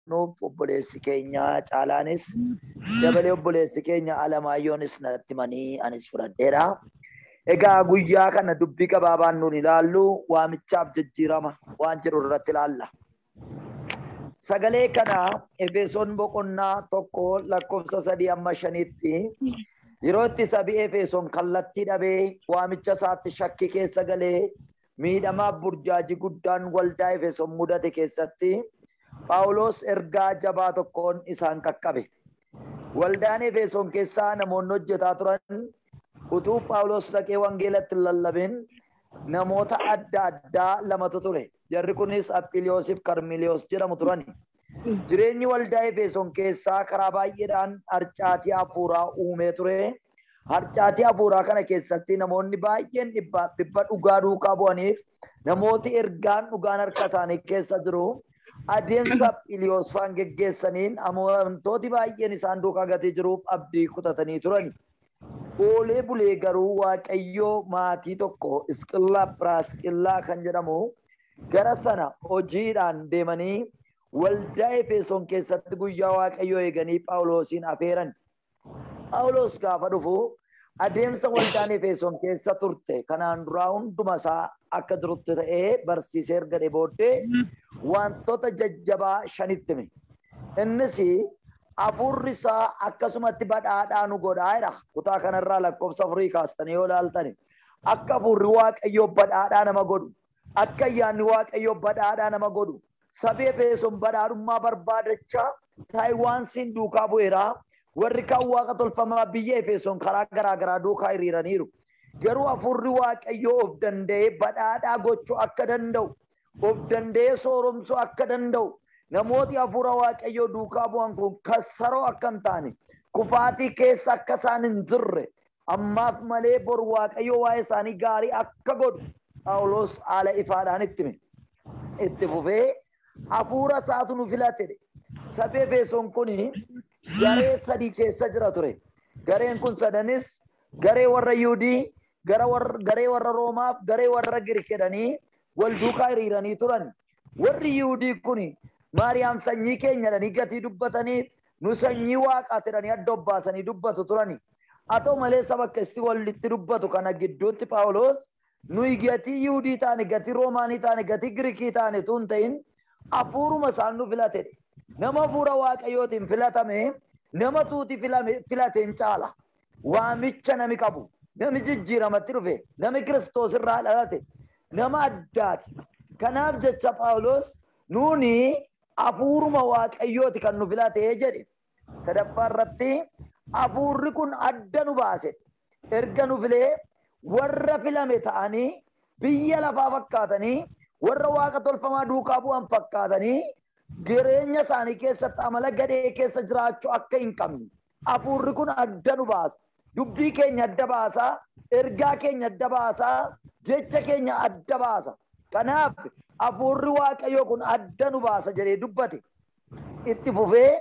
nuuf obboleessi keenya Caalaanis dabalee obboleessi keenya Alamaayyonis natti manii anis fudhadheera. Egaa guyyaa kana dubbii gabaabaan nuun ilaallu waamichaaf jijjiirama waan jedhu irratti ilaalla. Sagalee kana Efesoon boqonnaa 1 lakkoofsa 3-5tti yeroo itti sabii Efesoon kallattii dhabee waamicha isaatti shakki keessa galee miidhamaa burjaajii guddaan waldaa Efesoon mudate keessatti Phaawulos ergaa jabaa tokkoon isaan qaqqabe. Waldaan Efesoon keessaa namoonni hojjetaa turan utuu Phaawulos dhaqee wangeelatti lallabin namoota adda addaa lamatu ture. Jarri kunis Aphiiliyoosiif Karmeliyoos jedhamu turani. Jireenyi waldaa Efesoon keessaa karaa baay'eedhaan harcaatii hafuuraa uumee ture. Harcaatii hafuuraa kana keessatti namoonni baay'een dhibba dhugaa duukaa bu'aniif namooti ergaan dhugaan harka isaanii keessa jiru adeemsa Aphiiliyoos faan geggeessaniin amantooti baay'een isaan duukaa gatee jiruuf abdii kutatanii turani. Oolee bulee garuu Waaqayyoo maatii tokko Isqillaa Piraasqillaa kan jedhamu gara sana hojiidhaan deemanii waldaa Efesoon keessatti guyyaa Waaqayyoo eeganii Phaawulosiin afeeran. Phaawulos gaafa dhufu adeemsa waldaan Efesoon keessa turte kanaan duraa hunduma isaa akka jirutti ta'ee barsiisee erga booddee wantoota jajjabaa 5 hime. Innis hafuurri isaa akkasumatti badhaadhaa nu godhaadha. Kutaa kanarraa lakkoofsa 4 kaastanii yoo ilaaltani akka hafuurri Waaqayyoo badhaadhaa nama godhu, akka ayyaanni Waaqayyoo badhaadhaa nama godhu, sabii Efesoon badhaadhummaa barbaadachaa Taayiwaansiin duukaa bu'eera. Warri kaan waaqa tolfamaa biyya Efesoon karaa garaagaraa duukaa hiriiraniiru. Garuu hafuurri Waaqayyoo of danda'ee badhaadhaa gochuu akka danda'u, of danda'ee sooromsuu akka danda'u, namooti hafuura Waaqayyoo duukaa bu'an kun kassaroo akka hin taane, kufaatii keessa akka isaan hin jirre, ammaaf malee bor Waaqayyoo waa'ee isaanii gaarii akka godhu Phaawulos haala ifaadhaan itti hime. Itti fufee hafuura isaatu nu filate. Sabii Efesoon kun garee 3 keessa jira ture. Gareen kun sadanis garee warra Yihuudii, garee warra Roomaaf, garee warra Giriik jedhanii wal duukaa hiriiranii turan. Warri Yihuudii kun Maariyaam sanyii keenya jedhanii gatii dubbataniif nu sanyii waaqaa jedhanii adda obbaasanii dubbatu turani. Haa ta'u malee saba akkasitti walitti dubbatu kana gidduutti Phaawulos nuyi gatii Yihuudii taane, gatii Roomaanii taane, gatii Giriikii taane tun ta'in hafuuruma isaan nu filate. Nama hafuura Waaqayyootiin filatame nama tuuti filateen caala. Waamicha nami qabu, nami jijjiiramatti dhufe, nami Kiristoos irraa dhalate, nama addaati. Kanaaf jecha Phaawulos nuuni hafuuruma Waaqayyooti kan nu filate jedhe. Sadaffaa irratti hafuurri kun adda nu baase. Erga nu filee warra filame ta'anii biyya lafaa fakkaatanii warra waaqa tolfamaa duukaa bu'an fakkaatanii jireenya isaanii keessatti amala gadhee keessa jiraachuu akka hin qabne hafuurri kun adda nu baasa. Dubbii keenya adda baasa, ergaa keenya adda baasa, jecha keenya adda baasa. Kanaaf hafuurri Waaqayyoo kun adda nu baasa jedhee dubbate. Itti fufee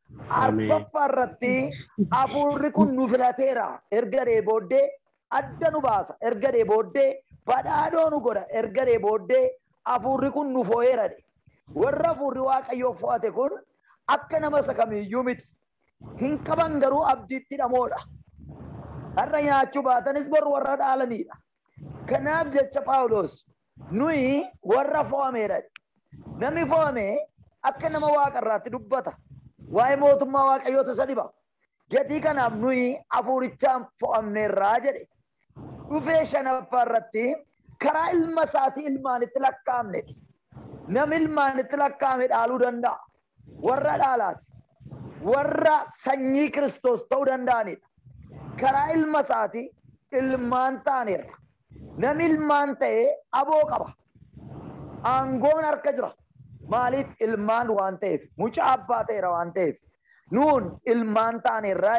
arfaffaa irratti hafuurri kun nu filateera erga booddee adda nu baasa, erga booddee badhaadhoo nu godha, erga booddee hafuurri kun nu fo'eera. Warra hafuurri Waaqayyoo fo'ate kun akka nama isa kamiiyyuu miti. Hin qaban garuu abdiitti dhamoodha. Har'a nyaachuu baatanis bor warra dhaalanidha. Kanaaf jecha Phaawulos nuyi warra fo'ameedha. Namni fo'ame akka nama waaqa irraatti dubbata. Waa'ee mootummaa Waaqayyoota isa dhiba. Gatii kanaaf nuyi hafuurichaan fo'amneerraa jedhe. Dhufee 5ffaa irratti karaa ilma isaatii ilmaanitti lakkaa'amne. Namni ilmaanitti lakkaa'ame dhaaluu danda'a. Warra dhaalaati. Warra sanyii Kiristoos ta'uu danda'anidha. Karaa ilma isaatii ilmaan taaneerra. Namni ilmaan ta'ee aboo qaba. Aangoon harka jira. Maaliif ilmaan waan ta'eef, mucaa abbaa ta'eera waan ta'eef. Nuun ilmaan taaneerraa.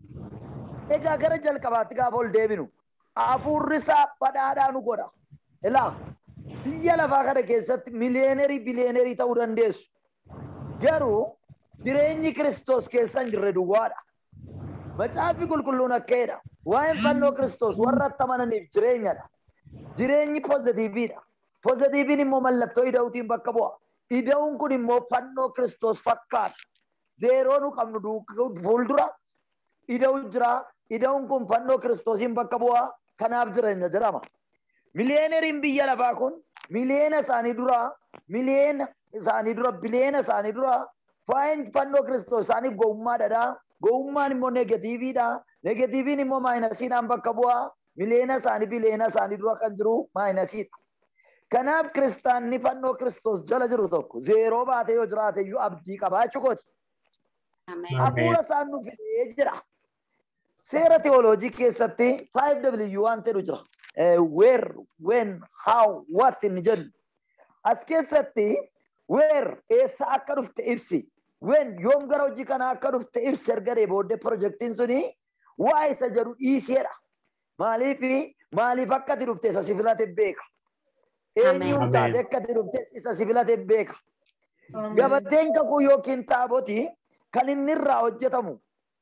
Egaa gara jalqabaatti gaafa ol deebinu hafuurri isaa badhaadhaa nu godha. Ilaa biyya lafaa kana keessatti miliyeenerii biliyeenerii ta'uu dandeessu. Garuu jireenyi Kiristoos keessa hin jirre duwwaadha. Macaafni qulqulluun akkeedha. Waa'een fannoo Kiristoos warra amananiif jireenyadha. Jireenyi poozitiiviidha. Poozitiiviin immoo mallattoo ida'uutiin bakka bu'a. ida'uun kun immoo fannoo Kiristoos fakkaata. Zeeroo nu qabnu fuuldura ida'u jira. Ida'uun kun fannoo Kiristoosiin bakka bu'aa. Kanaaf jireenya jedhama. Miliyeeneriin biyya lafaa kun miliyeena isaanii dura biliyeena isaanii dura faayeen fannoo Kiristoos isaaniif gowwummaadha. Gowwummaan immoo negatiiviidha. Negatiiviin immoo maayinasiidhaan bakka bu'aa. Miliyeena isaanii dura kan jiru maayinasiidha. Kanaaf kiristaanni fannoo Kiristoos jala jiru tokko zeeroo baatee yoo jiraate iyyuu abdii qabaa jechuudha. Hafuura isaan nu fidee jira. Seera teoloojii keessatti 5W waan ta'etu jira. Where, when, how, what inni jennu. As keessatti where eessa akka dhufte ibsi. When yoom gara hojii kanaa akka dhufte ibsi erga booddee pirojektiin suni waa isa jedhu dhiiseedha. Maaliif akka ati dhufte isa si filate beeka. Eenyuun taate akka ati dhufte isa si filate beeka. Gabateen kakuu yookiin taabotii kan inni irraa hojjetamu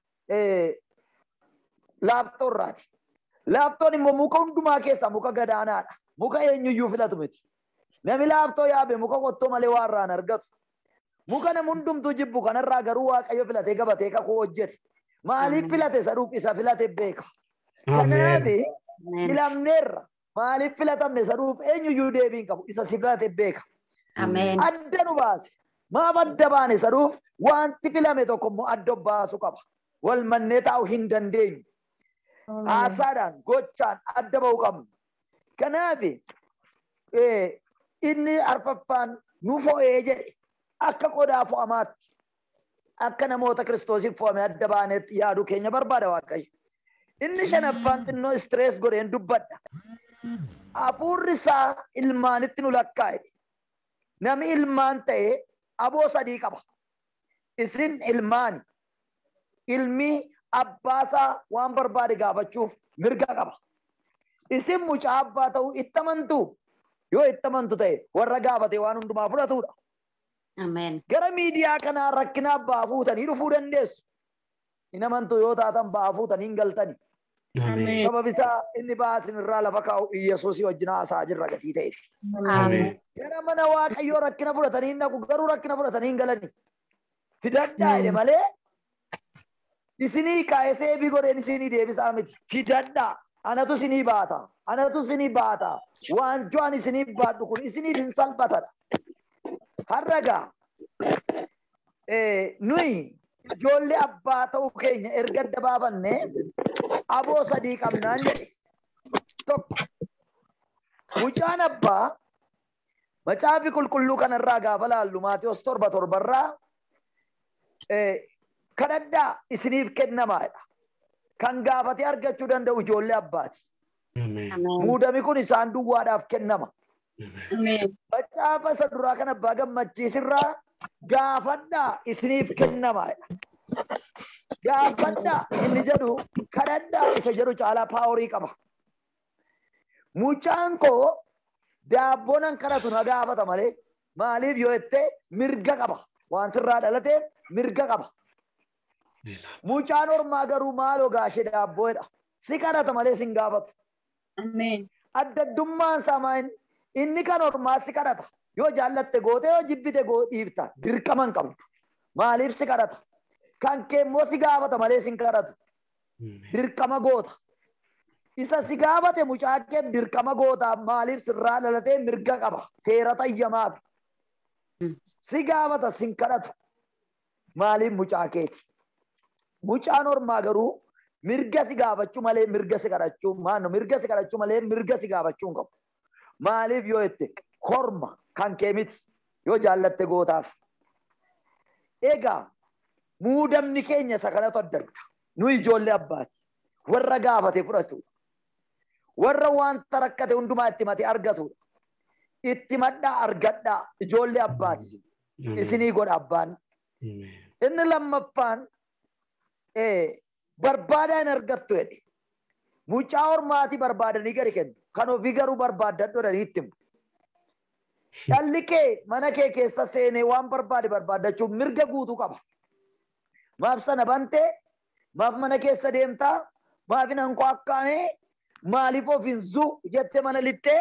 laaftoo irraati. Laaftoon immoo muka hundumaa keessaa muka gadaanaadha. Muka eenyuyyuu filatu miti. Nami laaftoo yaabe muka qottoo malee waan irraan argatu. Muka nam hundumtuu jibbu kanarraa garuu Waaqayyo filatee gabatee kakuu hojjete. Maaliif filate saduuf isa filate beeka. Kanaaf filamneerra. Maaliif filatamne saduuf eenyuyyuu deebiin qabu isa si filate beeka. Adda nu baase. Maaf adda baane saduuf wanti filame tokko immoo adda baasu qaba. Wal mannee taa'uu hin dandeenyu. Haasaadhaan gochaan adda ba'uu qabnu. Kanaaf inni arfaffaan nu fo'ee jedhe akka qodaa fo'amaatti akka namoota Kiristoosiif fo'ame adda baanetti yaaduu keenya barbaada Waaqayyo. Inni shanaffaan xinnoo istirees godheen dubbadha. Hafuurri isaa ilmaanitti nu lakkaa'e. Nami ilmaan ta'e aboo sadii qaba. Isin ilmaani. Ilmi abbaasaa waan barbaade gaafachuuf mirga qaba. Isin mucaa abbaa ta'uu itti amantu. Yoo itti amantu ta'e warra gaafate waan hundumaa fudhatudha. Gara miidiyaa kanaa rakkina abbaa fuutanii dhufuu dandeessu. Hin amantu yoo taatan ba'aa fuutanii hin galtani. Sabab isaa inni baasin irraa lafa kaa'u Yesuusii wajjin haasaa jirra gatii ta'eef. Gara mana Waaqayyoo rakkina fudhatanii hin dhaqu garuu rakkina fudhatanii hin galani. Fidadhaa jedhe malee isinii kaa'ee seebii godheen isinii deebisaa miti. Fidadhaa. Anatu isinii baata. Anatu isinii baata. Waanjoon isinii baadhu kun isiniif hin salphatadha. Harragaa nuyi ijoollee abbaa ta'uu keenya erga adda baafanne aboo sadii qabnaan jedhe. Tokko mucaan abbaa macaafi qulqulluu kanarraa gaafa laallu Maatewos 7:7 kadhadhaa isiniif kennamaadha. Kan gaafatee argachuu danda'u ijoollee abbaati. Muudami kun isaan duwwaadhaaf kennama. Macaafa isa duraa kan abbaa gammachiisirraa gaafadhaa isiniif kennamaadha. Gaafadhaa inni jedhu kadhadhaa isa jedhu caalaa paaworii qaba. Mucaan koo daabboon kadhatu na gaafata malee maaliif yoo jette mirga qaba. Waan sirraa dhalateef mirga qaba. Mucaan ormaa garuu maaloo gaashee daabboodha. Si kadhata malee sin gaafatu. Addaddummaan samaan inni kan ormaa si kadhata. Yoo jaallatte goote yoo jibbite dhiifta. Dirqama hin qabdu. Maaliif si kadhata? Kan kee immoo si gaafata malee sin kadhatu. Dirqama goota. Isa si gaafate mucaa keef dirqama goota. Maaliif sirraa dhalatee mirga qaba. Seera tayyamaaf. Si gaafata sin kadhatu. Maaliif mucaa keeti? Mucaan ormaa garuu mirga si gaafachuu malee mirga si kadhachuu mirga si kadhachuu malee mirga si gaafachuu hin qabu. Maaliif yoo jette korma kan kee miti yoo jaallatte gootaaf. Egaa muudamni keenya isa kanatu adda adda. Nu ijoollee abbaati. Warra gaafate fudhatu. Warra wanta rakkate hundumaa itti mate argatu. Itti madhaa argadhaa ijoollee abbaati. Isinii godha abbaan. Inni lammaffaan barbaadaan argattu jedhe. Mucaa ormaatii barbaadanii gadi kennu. Kan ofii garuu barbaaddadhoodhanii itti himu. Dhalli kee mana kee keessa seenee waan barbaade barbaaddachuuf mirga guutuu qaba. Maaf sana bantee, maaf mana keessa deemtaa, maaf hin hanqoo akkaanee, maaliif of hin zuu jettee mana littee,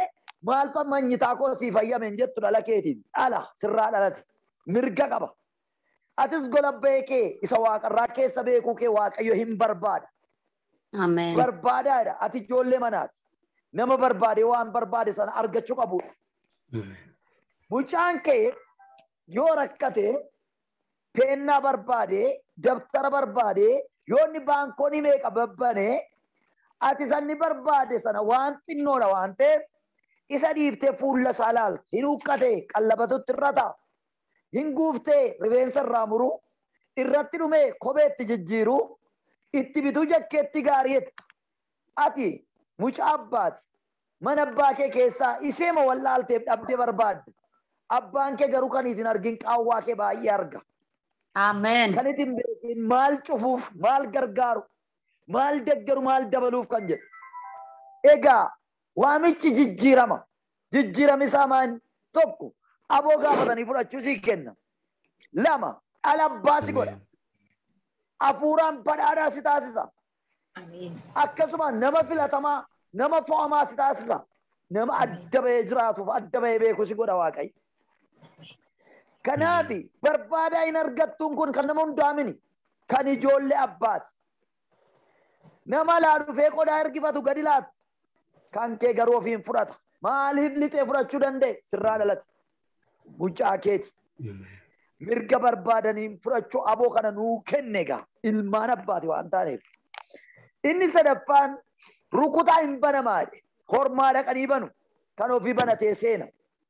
maal to manyitaa koo si fayyameen jettu dhala keetiin ala sirraa dhalate mirga qaba atis gola beekee isa waaqarraa keessa beekuu kee waaqayyo hin barbaada Amen. barbaadaadha ati ijoollee manaati nama barbaade waan barbaade sana argachuu qabu mucaan kee yoo rakkate peennaa barbaade dabtara barbaade yoo inni baankoonii meeqa babbane ati sanni barbaade sana waan xinnoodha waan ta'eef isa dhiiftee fuulla isaa ilaalte hin huqqatee qallabatutti irra ta'a hin guuftee rifeensa irraa muru irratti dhumee kopheetti jijjiiru itti bituu jakkeetti gaariitti ati mucaa abbaati mana abbaa kee keessaa iseema wallaalteef dhabdee barbaadde abbaan kee garuu kan isin argin qaawwaa kee baay'ee arga. Amen. Kan isin beekin maal cufuuf maal gargaaru maal deggeru maal dabaluuf kan jedhu. Egaa waamichi jijjiirama isaa maan tokko aboo gaafatanii fudhachuu sii kenna. Lama alabbaa si godha. Afuuraan badhaadhaa si taasisa. Akkasuma nama filatamaa nama fo'amaa si taasisa. Nama adda bahee jiraatuuf adda bahee beeku si godha Waaqayyo. Kanaafi barbaadaa hin argattuun kun kan nama hundaamini kan ijoollee abbaati. Nama laa dhufee qodaa ergifatu gadi laatu kan kee garuu ofiin fudhata. Maaliif lixee fudhachuu danda'e sirraa dhalate mucaa keeti. Mirga barbaadaniin fudhachuu aboo kana nuu kenne egaa ilmaan abbaati waan taaneef. Inni sadaffaan rukutaa hin banamaadhe hormaa dhaqanii banu kan ofii banatee seena.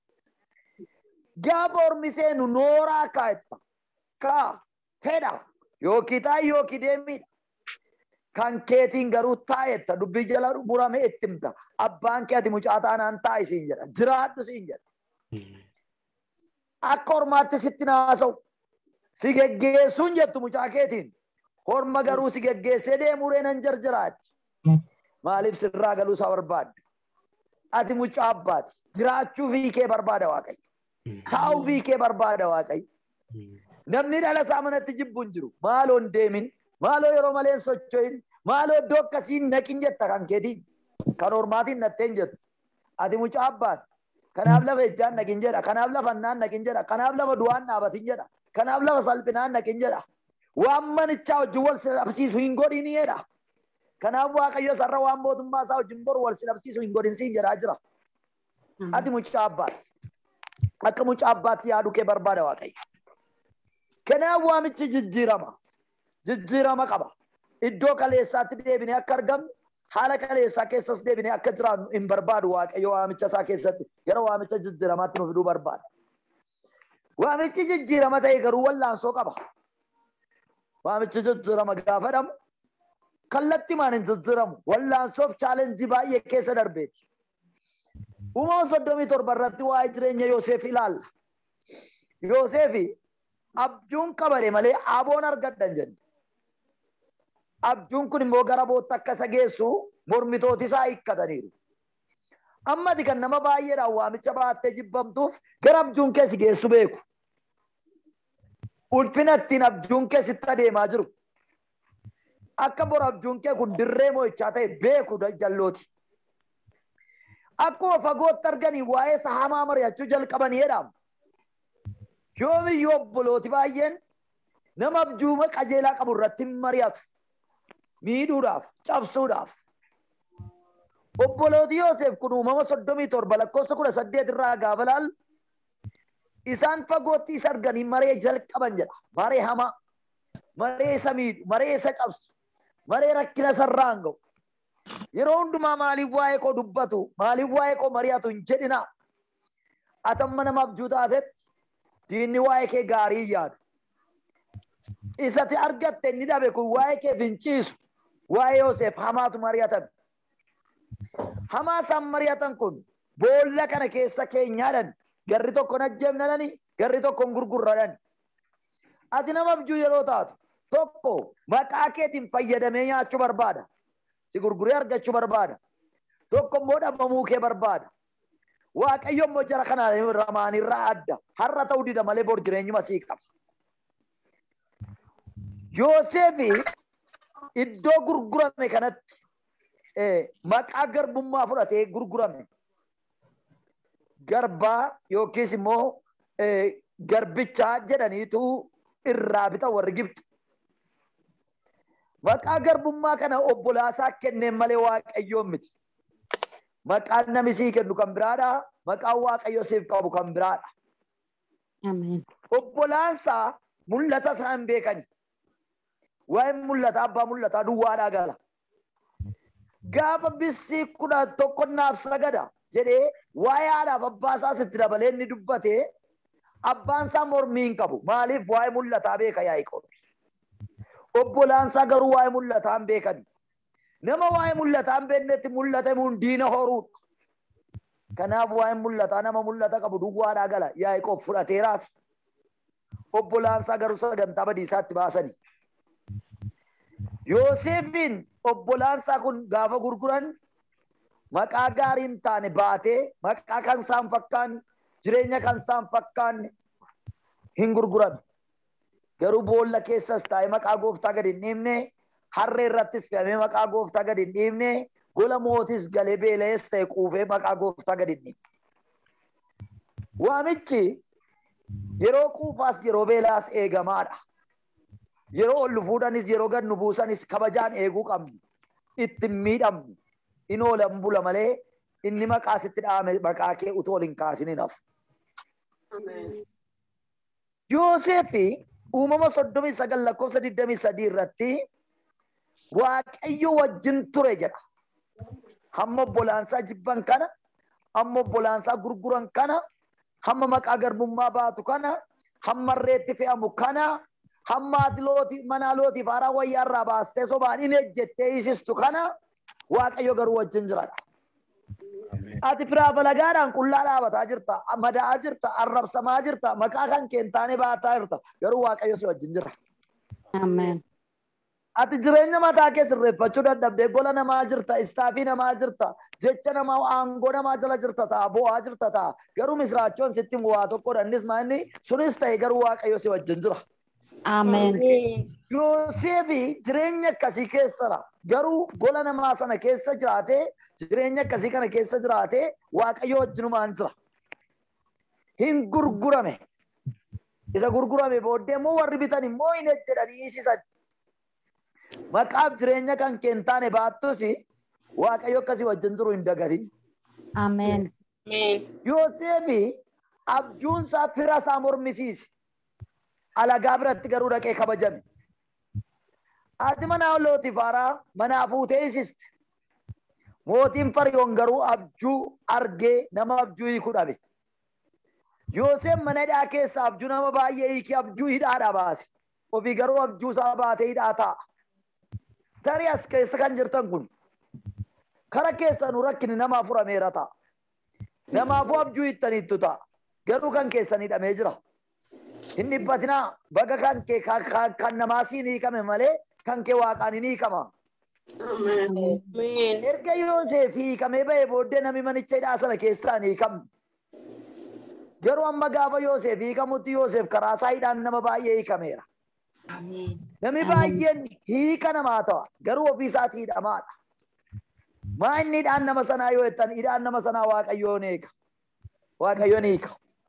Gaafa hormi seenu nooraa kaa'etta kaa fedha yookiin taa'e yookiin deemidha. Kan keetiin garuu taa'etta dubbii jala murame itti himta. Abbaan kee ati mucaa taanaan taa'i siin jedha. Jiraadhu siin jedha. Akka hormaatti sitti naasa'u si geggeessuun jettu mucaa keetiin. Horma garuu si geggeessee deemuu reenan jarjiraatti. Maaliif sirraa galuu isaa barbaadda? Ati mucaa abbaati. Jiraachuu fi kee barbaada Waaqayyo. Taa'uu fi kee barbaada Waaqayyo. Namni dhala isaa manatti jibbuun jiru. Maaloo hin deemin. Maaloo yeroo malee hin socho'in. Maaloo iddoo akkasiin naqin jetta kan keetiin. Kan hormaatiin natteen jettu. Ati mucaa abbaati. Kanaaf lafa ejjaan naqin jedha. Kanaaf lafa hannaan naqin jedha. Kanaaf lafa du'aan dhaabatin jedha. Kanaaf lafa salphinaan naqin jedha. Waan manichaa wajjin wal sinabsiisu hin godhin jedha. Kanaaf Waaqayyo sarara waan mootummaa isaa wajjin boru wal sinabsiisu hin godhin siin jedhaa jira. Ati mucaa abbaati. Akka mucaa abbaatti yaaduu kee barbaada Waaqayyo. Kanaaf waamichi jijjiirama qaba. Iddoo kaleessaatti deebinee akka argamnu haala kaleessaa keessas deebinee akka jiraannu hin barbaadu Waaqayyo waamicha isaa keessatti gara waamicha jijjiiramaatti nu fiduu barbaada. Waamichi jijjiirama ta'e garuu wallaansoo qaba. Waamichi jijjiirama gaafa dhamu kallattii maan hin jijjiiramu wallaansoof chaalenjii baay'ee keessa darbeeti. Uumama 37 irratti waa'ee jireenya Yoosef ilaalla. Yoosef abjuun qabare malee aboon argadhan jenne. Abjuun kun immoo gara bootta akka isa geessu mormitooti isaa hiikkataniiru. Ammati kan nama baay'eedhaan waamicha baattee jibbamtuuf gara abjuun keessi geessu beeku. Ulfina ittiin abjuun keessitti adeemaa jiru. Akka bor abjuun kee kun dirree moo'ichaa ta'e beeku jallooti. Akkuma fagootti arganii waa'ee isa hamaa mari'achuu jalqabanii jedhamu. Yoomiyyuu obbolooti baay'een nama abjuuma qajeelaa qabu irratti mari'atu. Miidhuudhaaf, cabsuudhaaf. Obbolooti Yoosef kun uumama 37 lakkoofsa 18 irraa gaafa laallu isaan fagootti isa arganii maree jalqaban jedha. Maree hamaa, maree isa miidhu, maree isa cabsu, maree rakkina sarraan ga'u. Yeroo hundumaa maaliif waa'ee koo dubbatu, maaliif waa'ee koo mari'atu hin jedhinaa. Atamma nama abjuu taatetti diinni waa'ee kee gaarii yaadu. Isati argatte inni dhabe kun waa'ee kee finciisu. Waa'ee Yoosef hamaatu mari'atan. Hamaa isaan mari'atan kun boolla kana keessa keenyaadhaan garri tokko najjeemnadhani garri tokko gurgurradhan. Ati nama abjuu yeroo taatu tokko maqaa keetiin fayyadamee nyaachuu barbaada. Si gurguree argachuu barbaada. Tokko immoo dhabamuu kee barbaada. Waaqayyo immoo jara kana ramaanirraa adda. Har'a ta'uu dida malee bor jireenyuma sii qaba. Yoosefi iddoo gurgurame kanatti maqaa garbummaa fudhatee gurgurame. garba yookiis immoo garbichaa jedhaniitu irraa bita warri Gibxi. Maqaa garbummaa kana obbolaasaa kenneen malee Waaqayyoon miti. Maqaan namni sii kennu kan biraadha. Maqaan Waaqayyo siif qabu kan biraadha. Amen. Obbolaansaa mul'ata isaa hin beekani. Waa'een mul'ata abbaa mul'ataa duwwaadhaa gala. Gaafa bissii 11 sagada jedhee waa'ee haadhaaf abbaa isaa sitti dabalee inni dubbate abbaan isaa mormii hin qabu. Maaliif waa'ee mul'ataa beeka Yaaqoob. Obbolaansaa garuu waa'ee mul'ataa hin beekani. Nama waa'ee mul'ataa hin beeknetti mul'ata himuun diina horuudha. Kanaaf waa'ee mul'ataa nama mul'ata qabu duwwaadhaa gala. Yaaqoob fudhateeraaf. Obbolaansaa garuu sagantaa badiisaatti baasani. Yoosefin obbolaansaa kun gaafa gurguran maqaa gaarii hin taane baatee maqaa kan isaan fakkaan jireenya kan isaan fakkaan hin gurguran. Garuu boolla keessas taa'ee maqaa gooftaa gadi hin dhiibne harree irrattis fe'amee maqaa gooftaa gadi hin dhiibne gola mootis galee beela'ees ta'e quufee maqaa gooftaa gadi hin dhiibne. Waamichi yeroo quufaas yeroo beelaas eegamaadha. Yeroo ol fuudhanis yeroo gad nu buusanis kabajaan eeguu qabnu. Itti miidhamnu. In oolan bula malee inni maqaa sitti dhaame maqaa kee utoo hin kaasinin hafu. Yoosefi uumama 39 lakkoofsa 23 irratti Waaqayyo wajjin ture jedha. Hamma obbolaansaa jibban kana, hamma obbolaansaa gurguran kana, hamma maqaa garbummaa baatu kana, hamma reetti fe'amu kana, hamma ati mana lootiif haaraa wayyaa irraa baastee sobaan hin ejjettee isistu kana Waaqayyo garuu wajjin jira. Ati firaa falagaadhaan qullaa dhaabataa jirta, madaa'aa jirta, arrabsamaa jirta, maqaa kan kee hin taane baataa jirta. Garuu Waaqayyo si wajjin jira. Amen. Ati jireenya mataa kee sirreeffachuu dadhabdee gola namaa jirta, istaafii namaa jirta, jecha namaa aangoo namaa jala jirta ta'a, bo'aa jirta ta'a. Garuu misraachoon sitti waa tokkodha. Innis maanni sunis ta'e garuu Waaqayyo si wajjin jira. Amen. Yoosefi jireenya akkasii keessadha. Garuu gola namaa sana keessa jiraatee jireenya akkasii kana keessa jiraatee Waaqayyo wajjinumaan jira. Hin gurgurame. Isa gurgurame booddee immoo warri bitan immoo hin ejjedhanii isisan. Maqaaf jireenya kan kee hin taane baattus Waaqayyo akkasii wajjin jiru hin dagatin. Amen. Yoosefi abjuunsaa fira isaa mormisiise. Alagaa biratti garuu dhaqee kabajame. Ati manaa lootiif haaraa manaa fuutee isiste. Mootiin Fara'oon garuu abjuu argee nama abjuu hiiku dhabe. Yoosef mana hidhaa keessa abjuu nama baay'ee hiikee abjuu hidhaadhaa baase. Ofii garuu abjuu isaa baatee hidhaa ta'a. Tarii as keessa kan jirtan kun kara keessanuu rakkinni namaaf furameera ta'a. Namaafuu abjuu hiittaniittu ta'a. Garuu kan keessan hidhamee jira. Hin dhiphatinaa baga kan kee kan namaa siin hiikame malee kan kee Waaqaan hin hiikama. Erga Yoosef hiikamee ba'ee booddee namni manicha hidhaa sana keessaa hin hiikamne. Garuu amma gaafa Yoosef hiikamutti Yoosef karaa isaa hidhaan nama baay'ee hiikameera. Namni baay'een hiika namaa ta'a. Garuu ofii isaatii hidhamaadha. Maa inni hidhaan nama sanaa yoo jettan hidhaan nama sanaa Waaqayyoon eega. Waaqayyoon hiika.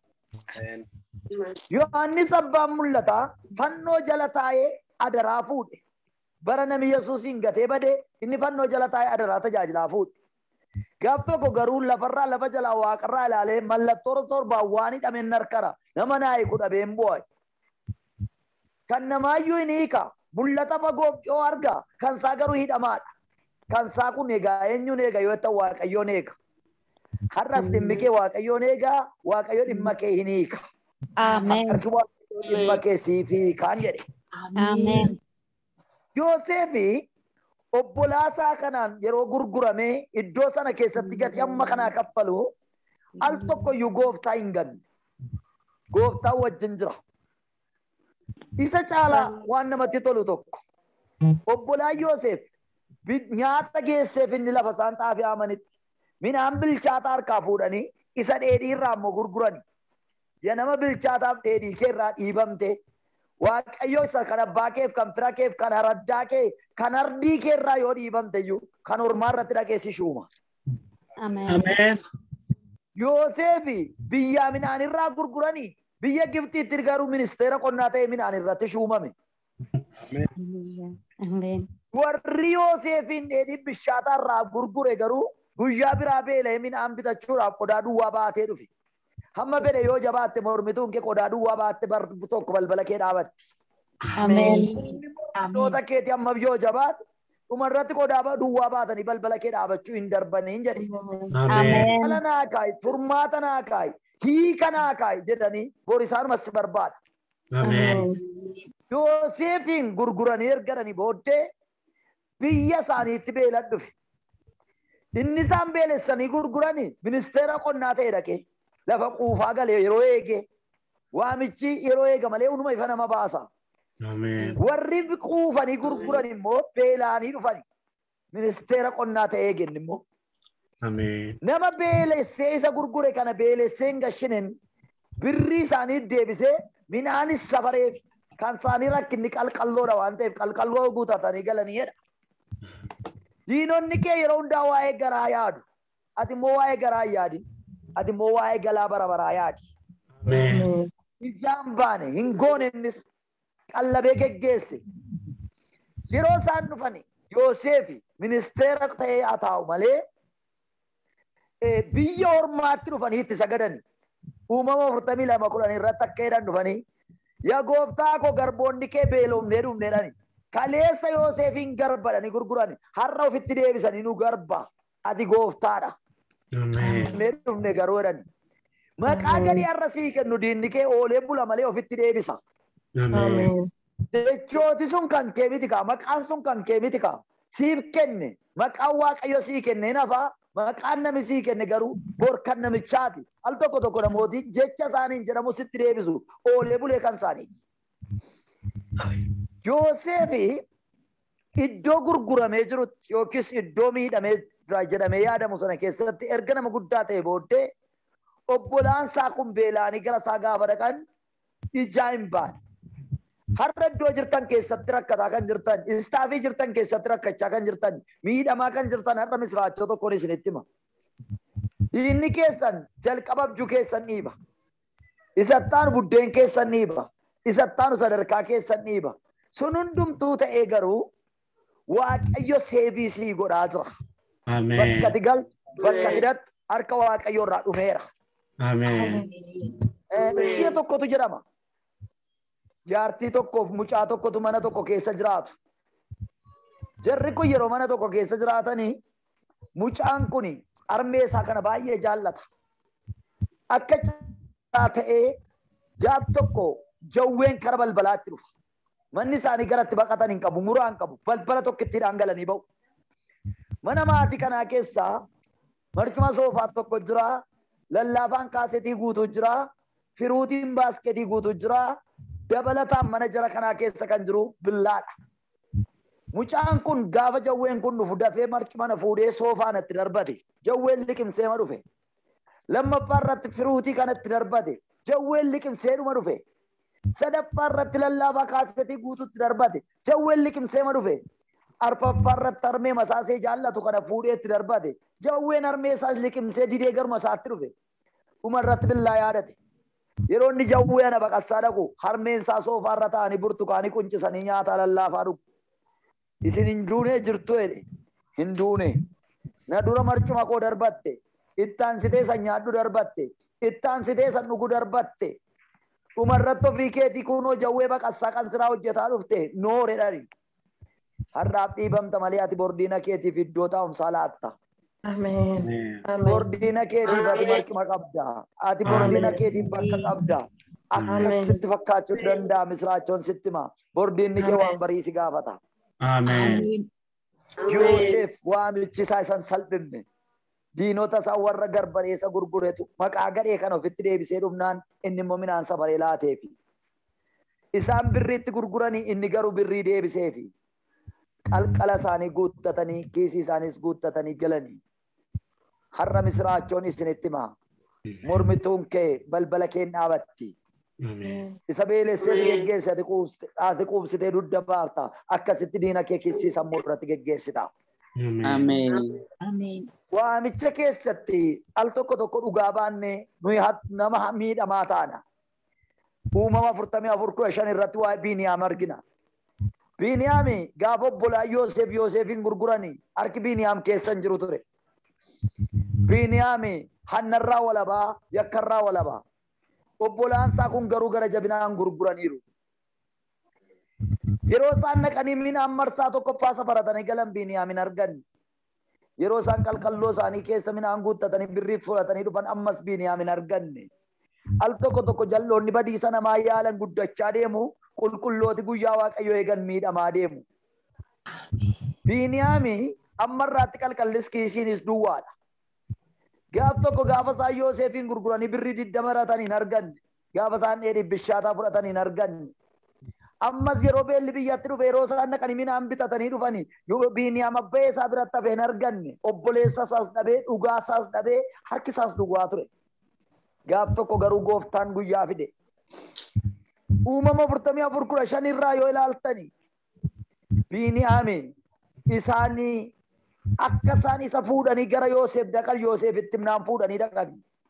Yohaannis abbaan mul'ataa fannoo jala taa'ee adaraa fuudhe. Bara namni Yesuusin gatee bade inni fannoo jala taa'ee adaraa tajaajilaa fuudhe. Gaaf tokko garuu lafarraa lafa jalaa waaqarraa ilaalee mallattoo torbaan waan hidhameen harkara nama naa hiiku dhabeen bu'aa. Kan namaayyuu hin hiika mul'ata fagoof dhiyoo arga kan isaa garuu hidhamaadha. Kan isaa kun egaa eenyuun eega yoo ta'u Waaqayyoon eega. Har'as dhimmi kee Waaqayyoon eega Waaqayyo dhimma kee hin hiika. Amen. Harki Waaqayyo dhimma kee siif hiikaan jedhe. Amen. Yoosefi obbolaasaa kanaan yeroo gurguramee iddoo sana keessatti gatii amma kanaa kaffalu al tokkoyyuu gooftaa hin ganne. Gooftaan wajjin jira. Isa caalaa waan namatti tolu tokko. Obbolaan Yoosef nyaata geesseef inni lafa isaan xaafii amanitti midhaan bilchaataa harkaa fuudhanii isa dheedhii irraa immoo gurgurani. Ya nama bilchaataaf dheedhii kee irraa dhiibamte Waaqayyo isa kan abbaa keef kan fira keef kan araddaa kee kan ardii kee irraa yoo dhiibamte iyyuu kan ormaa irratti dhaqee si shuuma. Amen. Yoosefi biyya midhaan irraa gurguranii biyya Gibxiitti garuu ministeera qonnaa ta'e midhaan irratti shuumame. Amen. Warri Yoosefin dheedhii bishaataa irraa gurgure garuu guyyaa biraa beela'ee midhaan bitachuudhaaf qodaa duwwaa baatee dhufe. Hamma fedhe yoo jabaatte mormituun kee qodaa duwwaa baatte bar tokko balbala kee dhaabatti. Amen. Dhaloota keetii amma yoo jabaate dhumarratti qodaa duwwaa baatanii balbala kee dhaabachuu hin darbanii jedhe. Amen. Dhala naa kaayi, furmaata naa kaayi, hiika naa kaayi jedhanii bor isaanumas barbaada. Amen. Yoosefin gurguranii ergadanii booddee biyya isaaniitti beelan dhufe. Inni isaan beelessanii gurguranii ministeera qonnaa ta'e dhaqee lafa quufaa galee yeroo eege waamichi yeroo eega malee unuma ifa nama baasa. Amen. Warri quufanii gurguran immoo beelaanii dhufani. Ministeera qonnaa ta'ee eegen immoo. Amen. Nama beelessee isa gurgure kana beelessee hin gashinen birrii isaanii deebisee midhaanis safareef kan isaanii rakkinni qalqalloodha waan ta'eef qalqalloo guutatanii galanii jedha. Diinonni kee yeroo hundaa waa'ee garaa yaadu. Ati immoo waa'ee garaa yaadi. Ati immoo waa'ee galaa bara baraa yaadi. Amen. Ijaan baane hin goone innis qallabee geggeesse. Yeroo isaan dhufani Yoosefi ministeera ta'ee haa taa'u malee biyya ormaatti dhufanii itti sagadani. Uumama 42:10 irratti akka jedhan dhufanii yaa gooftaa koo garboonni kee beelofnee dhumneedhani. Kaleessa Yoosefin garbadhanii gurgurani. Har'a ofitti deebisanii nu garba. Ati gooftaadha. Amen. Dhumne garuu jedhani. Maqaa gadi har'a sii kennu diinni kee oolee bula malee ofitti deebisa. Amen. Jechooti sun kan kee miti kaa. Maqaan sun kan kee miti kaa. Siif kenne. Maqaan Waaqayyo sii kenne nafa. Maqaan nami sii kenne garuu bor kan namichaati. Al tokko tokko namooti jecha isaaniin jedhamu sitti deebisu. Oolee bulee kan isaaniiti. Yoosefi iddoo gurguramee jirutti yookiis iddoo miidhamee jedhamee yaadamu sana keessatti erga nama guddaa ta'e booddee obbolaan isaa kun beelaanii gara isaa gaafa dhaqan ijaa hin baane. Har'a iddoo jirtan keessatti rakkataa kan jirtan, istaafii jirtan keessatti rakkachaa kan jirtan, miidhamaa kan jirtan har'a misraachoo tokkoon isinitti hima. Diinni keessan jalqaba abjuu keessan dhiiba. Isattaan buddeen keessan dhiiba. Isattaan sadarkaa keessan dhiiba. Sun hundumtuu ta'ee garuu Waaqayyo seebiisii godhaa jira. Amen. Bakka tigal, bakka hidhattu harka Waaqayyo irraa dhumeera. Amen. Si'a tokkotu jedhama. Jaartii tokkoof mucaa tokkotu mana tokko keessa jiraatu. Jarri kun yeroo mana tokko keessa jiraatanii mucaan kun harmee isaa kana baay'ee jaallata. Akka ta'ee gaaf tokko jawween kara balbalaatti dhufa. Manni isaanii garatti baqatan hin qabu, muraa hin qabu, balbala tokkotti dhangalanii ba'u. Mana maatii kanaa keessaa marcuma soofaa tokko jira, lallaafaan kaasetii guutuu jira, firuutiin baasketii guutuu jira, dabalataan mana jara kanaa keessa kan jiru billaadha. Mucaan kun gaafa jawween kun dhufu dafee marcuma na fuudhee soofaan itti darbate, jawween liqimsee ma dhufe. Lammaffaa irratti firuutii kanatti darbate, jawween liqimsee dhuma dhufe. Sadaffaa irratti lallaafaa kaasetii guutuutti darbate, jawween liqimsee ma dhufe. Arfaffaa irratti harmee masaasee jaallatu kana fuudhee itti darbate, jawween harmee isaas liqimsee didee garuma isaatti dhufe. Dhuma irratti billaa yaadate. Yeroo inni jawwee ana baqassaa dhaqu harmeen isaa soofaa irra taa'anii burtukaanii quncisanii nyaata lallaafaa dhugu. Isin hin duune jirtu jedhe. Hin duune. Na dura marcuma koo darbatte. Ittaan sitee san nyaadhu darbatte. Ittaan sitee san dhugu darbatte. Dhumarratti ofii keetii kunoo jawwee baqassaa kan siraa hojjetaa dhufte noore dhari. Har'aaf dhiibamta malee ati bordiina keetiif iddoo taa'umsaa laatta. Amen. Bordiina keetiif ati marcuma qabda. Ati bordiina keetiif bakka qabda. Akkas sitti fakkaachuu danda'a misraachoon sitti hima. Bordiinni kee waan barii si gaafata. Amen. Yoosef waamichi isaa isan salphifne. Diinota isaa warra garbareessa gurguretu maqaa gadhee kan ofitti deebisee dhufnaan inni immoo midhaan safaree laateefi. Isaan birriitti gurguranii inni garuu birrii deebiseefi. Qalqala isaanii guuttatanii kiisii isaaniis guuttatanii galanii. Har'a misraachoon isinitti hima. Mormituun kee balbala kee dhaabatti. Isa beelessee si geggeesse ati quubsitee dudda baafta. Akkasitti diina kee kissii sammuu irratti geggeessita. Amen. Amen. Waamicha keessatti al tokko tokko dhugaa baanne nuyi nama miidhamaa taana. Uumama 44:5 irratti waa'ee Biniyaam argina. Biniyaam gaafa obbolaa Yoosefin gurguranii harki Biniyaam keessa hin jiru ture. Biniyaam hannarraa walabaa yakkarraa walabaa. Obbolaan isaa kun garuu gara jabinaan gurguraniiru. Yeroo isaan naqanii midhaan marsaa tokkoffaa safaratanii galan Biniyaamin argan. Yeroo isaan qalqalloo isaanii keessa midhaan guuttatanii birrii fudhatanii dhufan ammas Biniyaamin arganne. Al tokko tokko jalloonni badiisa namaa yaalan guddachaa deemu, qulqullooti guyyaa Waaqayyoo eegan miidhamaa deemu. Biniyaami ammarraatti qalqallis kiisiinis duwwaadha. Gaaf tokko gaafa isaan Yoosefin gurguranii birrii 20 maratanii hin arganne. Gaafa isaan dheedhii bishaataa fudhatanii hin arganne. Ammas yeroo beelli biyyatti dhufe yeroo isaan naqanii midhaan bitatanii dhufanii Biniyaam abbaa isaa biratti hafe hin arganne. Obboleessa isaas dhabee dhugaa isaas dhabee harki isaas duwwaa ture. Gaaf tokko garuu gooftaan guyyaa fide. Uumama 44:5 irraa yoo ilaaltani Biniyaam isaanii akka isaan isa fuudhanii gara Yoosef dhaqan Yoosefitti midhaan fuudhanii dhaqan.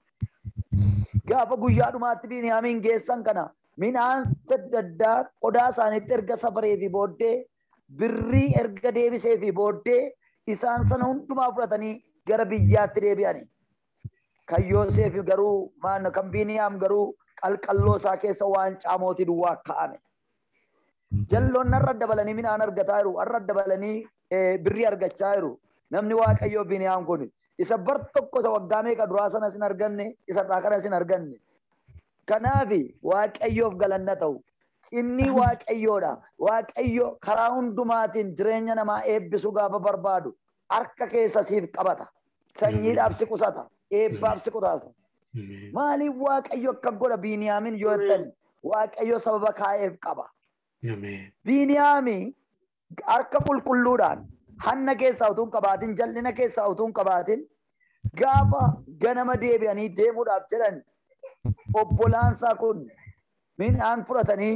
Gaafa guyyaa dhumaatti Biniyaamin geessan kana midhaan sadaddaa qodaa isaaniitti erga safaree fi booddee birrii erga deebisee fi booddee isaan sana hundumaa fudhatanii gara biyyaatti deebi'ani. Kan Yoosef garuu kan Biniyaam garuu qalqalloo isaa keessa waancaa mootii duwwaa kaa'ame. Jalloon har'a dabalanii midhaan argataa jiru, har'a dabalanii birrii argachaa jiru. Namni Waaqayyoo Biniyaam kun isa bar tokko isa waggaa meeqa duraa sanas hin arganne, isa irraa kanas hin arganne. Kanaaf Waaqayyoof galanna ta'u. Inni Waaqayyoodha. Waaqayyo karaa hundumaatiin jireenya namaa eebbisuu gaafa barbaadu harka keessa siif qabata. Sanyiidhaaf si qusata. Eebbaaf si qusata. Maaliif Waaqayyo akka godha Biniyaamin yoo jettan Waaqayyo sababa kaa'eef qaba. Biniyaam harka qulqulluudhaan hanna keessaa utuu hin qabaatin jal'ina keessaa utuu hin qabaatin gaafa ganama deebi'anii deemuudhaaf jedhan obbolaansaa kun midhaan fudhatanii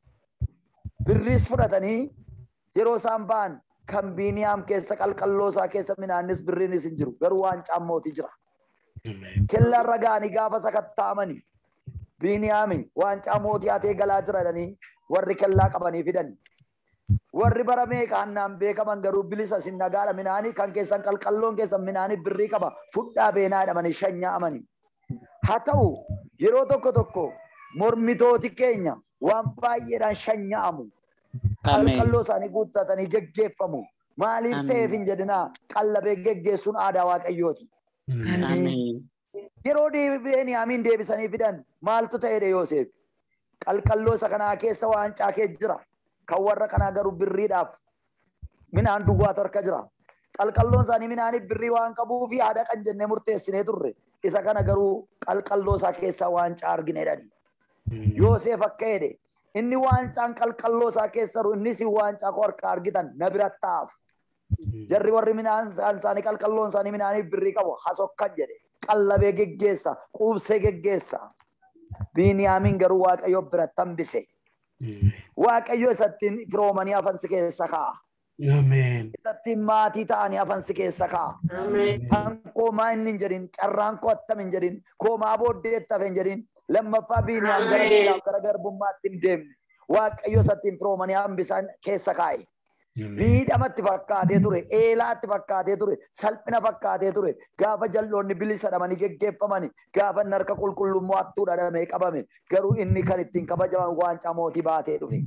birriis fudhatanii yeroo isaan ba'an kan Biniyaam keessa qalqalloo isaa keessa midhaannis birriinis hin jiru garuu waancaan mootii jira. Kellarra ga'anii gaafa sakattaa'amanii Biniyaam waancaa mootii hatee galaa jiradhanii warri kellaa qabanii fidan. Warri bara meeqa hannaan beekaman garuu bilisa sin nagaadha midhaanii kan keessan qalqalloon keessan midhaanii birrii qaba fudhaa beenaa jedhamanii shanyaa'amanii. Haa ta'u yeroo tokko tokko mormitooti keenya waan baay'eedhaan shanyaa'amu. Qalqalloo isaanii guuttatanii geggeeffamu. Maaliif ta'eef hin jedhinaa qallabee geggeessuun aadaa Waaqayyooti. Yeroo Biniyaamiin deebisanii fidan maaltu ta'edha Yoosef? Qalqalloo isa kanaa keessa waancaa kee jira. Kan warra kanaa garuu birriidhaaf midhaan duwwaatu harka jira. Qalqalloon isaanii midhaanii birrii waan qabuu fi haadha kan jennee murteessinee turre. Isa kana garuu qalqalloo isaa keessaa waancaa argineedhani. Yoosef akka jedhe inni waancaan qalqalloo isaa keessa jiru innis waancaa koo harka argitan na biratti ta'aaf. Jarri warri midhaan isaanii qalqalloon isaanii midhaanii birrii qabu hasokkan jedhe qallabee geggeessa quubsee geggeessa. Biniyaamin garuu Waaqayyo biratti hambise. Waaqayyo isattiin firoomanii hafansi keessa kaa'a. Isattiin maatii ta'anii hafansi keessa kaa'a. Kan koomaa inni hin jedhin, carraan koo attam hin jedhin, koomaa booddee itti hin jedhin, lammaffaa Biniyaam gara beelaaf gara garbummaatti hin deemne. Waaqayyo isattiin firoomanii hambisan keessa kaa'e. Miidhamatti fakkaatee ture, eelaatti fakkaatee ture, salphina fakkaatee ture. Gaafa jalloonni bilisa dhamanii geggeeffamani, gaafa inni harka qulqullummaa hattuu dhadhamee qabame, garuu inni kan ittiin kabajaman waancaa mootii baatee dhufe.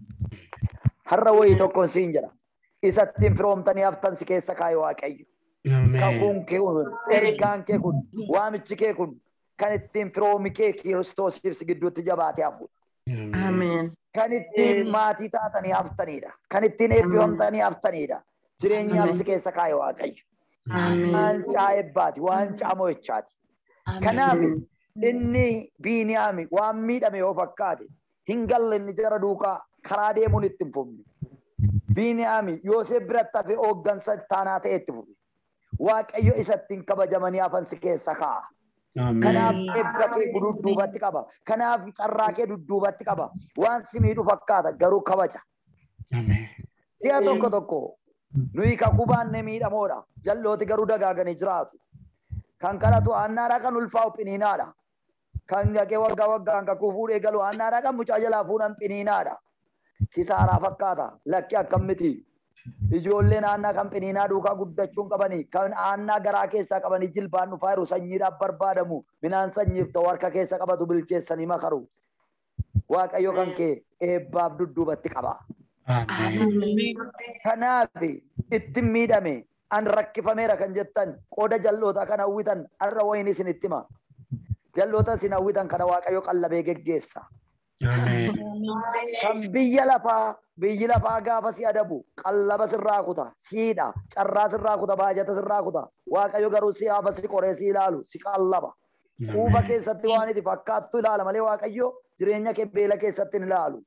Har'a wayii tokkoon siin jedha. Isattiin firoomtanii haftansi keessa kaa'e Waaqayyo. Kakuun kee kun, ergaan kee kun, waamichi kee kun kan ittiin firoomi kee Kiristoosiif gidduutti jabaatee hafuudha. Ameen. Kan ittiin maatii taatanii haftanidha. Kan ittiin eebbifamtanii haftanidha. Jireenyaaf si keessa kaa'e Waaqayyo. Waancaa eebbaati, waancaa mo'ichaati. Kanaaf inni Biniyaam waan miidhame yoo fakkaate hin galle inni jara duukaa karaa deemuun itti hin fufne. Biniyaam Yoosef biratti hafee hooggansa taanaa ta'e itti fufe. Waaqayyo isattiin kabajamanii hafansi keessa kaa'a. Kanaaf eebba kee dudduubatti qaba. Kanaaf carraa kee dudduubatti qaba. Waan si miidhu fakkaata garuu kabaja. Si'a tokko tokko Nuyi kakubaan ne miidhamoodha. Jallooti garuu dagaaganii jiraatu. Kan kadhatu aannaadha kan ulfaa'u piniinaadha. Kan dhaqee waggaa waggaan kakuu fuudhee galu aannaadha kan mucaa jalaa fuudhan piniinaadha. Kisaaraa fakkaata. Lakki akkam miti. Ijoolleen aannaa kan piniinaa duukaa guddachuun qabanii kan aannaa garaa keessaa qabanii jilbaan dhufaa jiru sanyiidhaaf barbaadamu midhaan sanyiif ta'u harka keessa qabatu bilcheessanii makaru. Waaqayyo kan kee eebbaaf dudduubatti qaba. Kanaaf ittiin miidhame an rakkifameera kan jettan qooda jalloota kan hawwitan har'a wayini isin itti hima. Jalloota isin hawwitan kana waaqayyo qallabee geggeessa. Kan biyyi lafaa gaafa si adabu qallaba sirraa kuta siidha carraa sirraa kuta baajata sirraa kuta waaqayyo garuu si haafa si qoree si ilaalu si qallaba. Quuba keessatti waan itti fakkaattu ilaala malee waaqayyo jireenya kee beela keessatti hin ilaalu.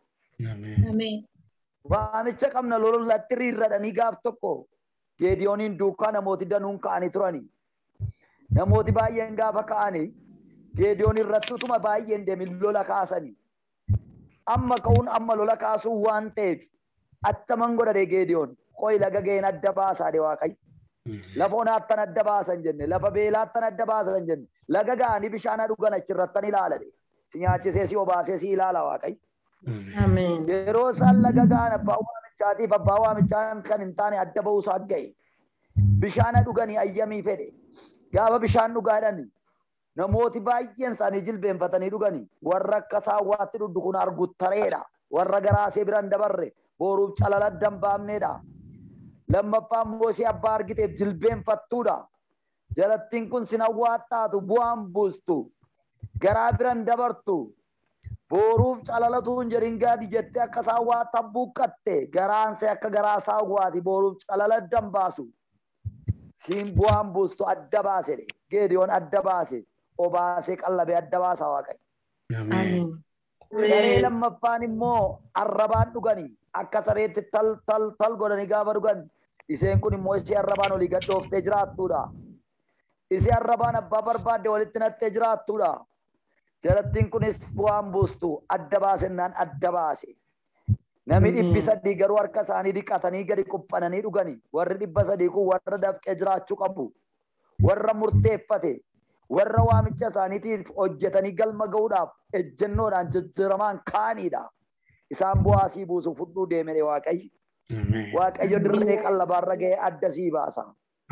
Waamicha qabna lolatti riirradhanii gaaf tokko Geediyooniin duukaa namooti danuun ka'anii turani. Namooti baay'een gaafa ka'anii Geediyoon irratti utuma baay'een deemin lola kaasanii. Amma ka'uun amma lola kaasuun waan ta'eef attaman godhate Geediyoon qoy laga ga'een adda baasaa de waaqayyo. Lafa onaattan adda baasan jenne lafa beelaattan adda baasan jenne laga ga'anii bishaan dhugan achirrattan ilaalade. Si nyaachisee si obaasee si ilaala waaqayyo. Yeroo isaan laga ga'an abbaa waamichaatiif abbaa waamichaan kan hin taane adda ba'uusaa ga'e. Bishaan dhuganii ayyamii fedhe. Gaafa bishaan dhugaadhaan namooti baay'een isaanii jilbeenfatanii dhuganii warra akka saawwaatti dhudhu kun arguttareedha. Warra garaasee biraan dabarre booruuf calala dambaamneedha. Lammaffaan moosii abbaa argiteef jilbeenfattuudha. Jalattiin kun sin awwaaxaatu bu'aan buustu. Garaa biraan dabartu. Booruuf calalatuun jedhin gaadi jettee akka saawwaatti buuqqatte garaansee akka garaa saawwaati booruuf calala dambaasu. Siin bu'aan buustu adda baase Geediyoon adda baase obaasee qallabee adda baasa waaqayyo. Garee lammaffaan immoo arrabaan dhuganii akka sareetti tal godhanii gaafa dhugan iseen kun immoo ishee arrabaan olii gadhooftee jiraattuudha. Ishee arrabaan abbaa barbaadde walitti nattee jiraattuudha. Jalattiin kunis bu'aan buustu adda baasennaan adda baase. Namni 300 garuu harka isaanii dhiqatanii gadi quphananii dhuganii warri 300 kun warra dafqee jiraachuu qabu. Warra murteeffate warra waamicha isaaniitiif hojjetanii galma ga'uudhaaf ejjennoodhaan jijjiiramaan kaaniidha. Isaan bu'aasii buusu fudhuu deemee waaqayyo. Waaqayyo dirree qallabaarra ga'ee adda sii baasa.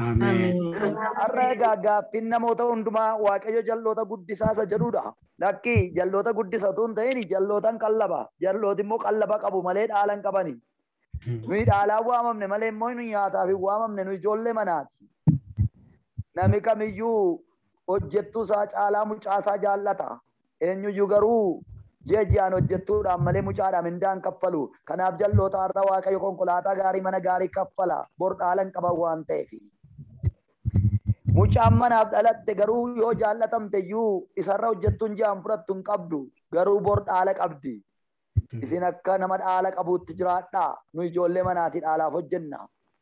Har'a egaa gaaffiin namoota hundumaa waaqayyo jalloota guddisaa isa jedhudha. Lakki jalloota guddisatu hin ta'in jallootan qallaba. Jallooti immoo qallaba qabu malee dhaala hin qabani. Nuyi dhaalaan waamamne malee immoo nu nyaataaf hin waamamne nu ijoollee manaati. Nami kamiyyuu hojjettuu isaa caalaa mucaa isaa jaallata. Eenyuyyuu garuu ji'a ji'aan hojjettuudhaan malee mucaadhaan mindaan kaffalu. Kanaaf jalloota har'a waaqayyo konkolaataa gaarii mana gaarii kaffala. Bor dhaala hin qaban waan ta'eef. Mucaan manaaf dhalatte garuu yoo jaallatamte iyyuu isarra hojjettuun ji'aan fudhattu hin qabdu. Garuu bor dhaala qabdi. Isin akka nama dhaala qabuutti jiraadhaa. Nu ijoollee manaati dhaalaaf hojjenna.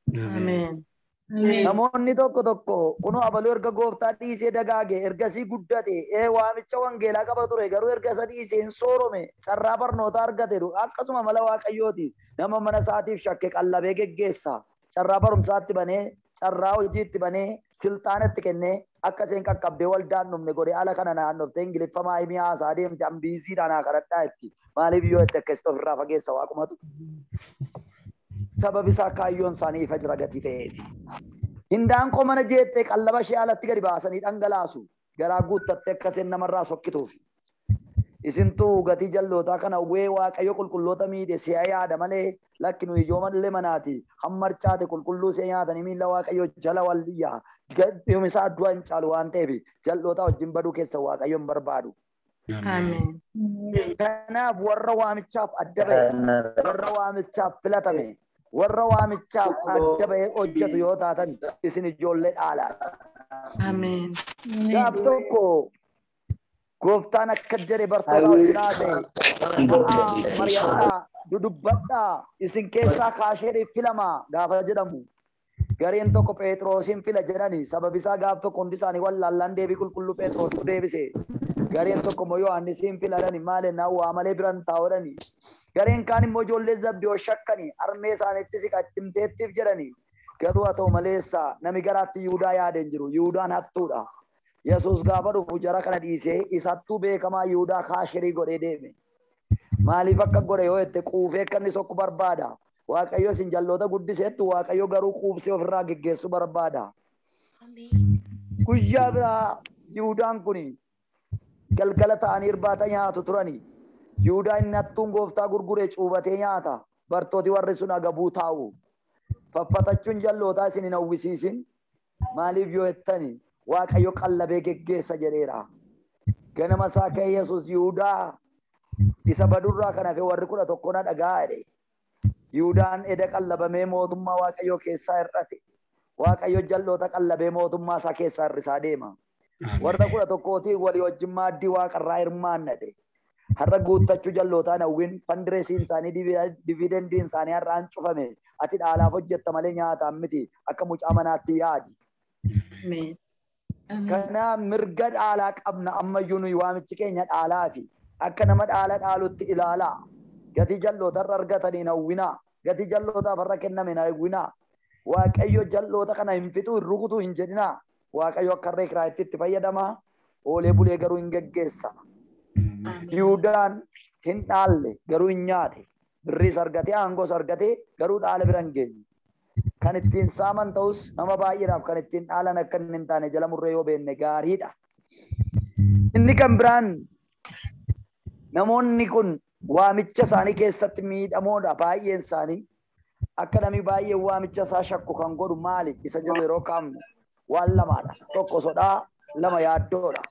Namoonni tokko kunoo abaluu erga gooftaa dhiisee dagaage ergasii guddate waamicha wangeelaa qaba ture garuu erga isa dhiisee hin soorome carraa barnoota argate akkasuma mala waaqayyooti nama mana isaatiif shakke qallabee geggeessa carraa barumsaatti banee carraa hojiitti banee silxaanatti kennee akka isheen qaqqabdee waldaan dhumne godhee ala kana naannoftee ingiliffamaa himii haasaa deemte ambiisiidhaan haa kadhadhaa itti maaliif yoo itti akka itti ofirraa fageessa waaqumatu. Sababi isaa kaayyoon isaanii ifa jira gatii ta'eef. Hindaan koo mana jeettee qallaba ishee alatti gadi baasanii dhangalaasu garaa guuttattee akka isheen namarraa sokkituuf. Isintuu gatii jallootaa kana wee waaqayyo qulqulloota miidhe si'a yaada malee lakki nuyi ijoollee manaati hammarchaate qulqulluu si'a nyaatanii miila waaqayyo jala walliyyaa gadhiyoomisa addu'a hin caalu waan ta'eef jalloota wajjin baduu keessa waaqayyo hin barbaadu. Kanaaf warra waamichaaf adda ba'e warra waamichaaf filatame warra waamichaaf adda ba'ee hojjetu yoo taatan isin ijoollee dhaalaati. Gaaf tokko gooftaan akka jedhe bartoota wajjin haasa'e mari'adhaa dudubbadhaa isin keessaa kaashee filamaa gaafa jedhamu gareen tokko Phexrosin fila jedhani sababi isaa gaaf tokko hundi isaanii wallaallaan deebii qulqulluu Phexros deebise gareen tokko immoo Yohaannisiin filadhani maalennaa waa malee biran taa'uudhani gareen kaan immoo ijoollee Zabdiyoo shakkani armee isaaniitti siqachimteettiif jedhani Garuu haa ta'u maleessa nami garaatti Yihudaa yaadeen jiru. Yihudaan hattuudha. Yesuus gaafa dhufu jara kana dhiisee isattuu beekamaa Yihudaa kaashirii godhee deeme. Maaliif akka godhe yoo jette quufee akka inni sokku barbaada. Waaqayyo isin jalloota guddiseettu Waaqayyo garuu quubsee ofirraa geggeessu barbaada. Guyyaa biraa Yihudaan kun galgala ta'anii irbaata nyaatu turani. Yihudaa inni hattuun gooftaa gurguree cuubatee nyaata. Bartooti warri sun agabuu taa'u. Faffatachuun jallootaa isin hin hawwisiisin. Maaliif yoo jettani Waaqayyo qallabee geggeessa jedheera. Ganama isaa ka'ee Yesuus Yihudaa isa badurraa kan hafe warri 11 na dhaga'aa jedhe. Yihudaan eda qallabamee mootummaa Waaqayyoo keessaa hir'ate. Waaqayyo jalloota qallabee mootummaa isaa keessaa hir'isaa deema. Warra 11 walii wajjin maaddii waaqarraa hirmaannadhe. Har'a guuttachuu jallootaan hawwin fandireesiin isaanii dividendiin isaanii har'aan cufame. Ati dhaalaaf hojjetta malee nyaataan miti akka mucaa manaatti yaadi. Kana mirga dhaalaa qabna ammayyuu nuyi waamichi keenya dhaalaa fi akka nama dhaala dhaalutti ilaalaa. Gatii jalloota irra argatanii hawwinaa. Gatii jallootaaf irra kenname hawwinaa. Waaqayyo jalloota kana hin fixu hin rukutu hin jedhinaa. Waaqayyo akka harree kiraatti itti fayyadamaa. Oolee bulee garuu hin geggeessa. Yihudaan hin dhaalle garuu hin nyaate. Birriis argatee aangoos argatee garuu dhaala bira hin geenye. Kan ittiin saaman ta'us nama baay'eedhaaf kan ittiin dhaalan akka hin taane jala murree yoo beenne gaariidha. Inni kan biraan namoonni kun waamicha isaanii keessatti miidhamoodha baay'een isaanii. Akka namni baay'een waamicha isaa shakku kan godhu maali? Isa jiru yeroo kaamnu waan lamaadha. Tokko sodaa, lama yaaddoodha.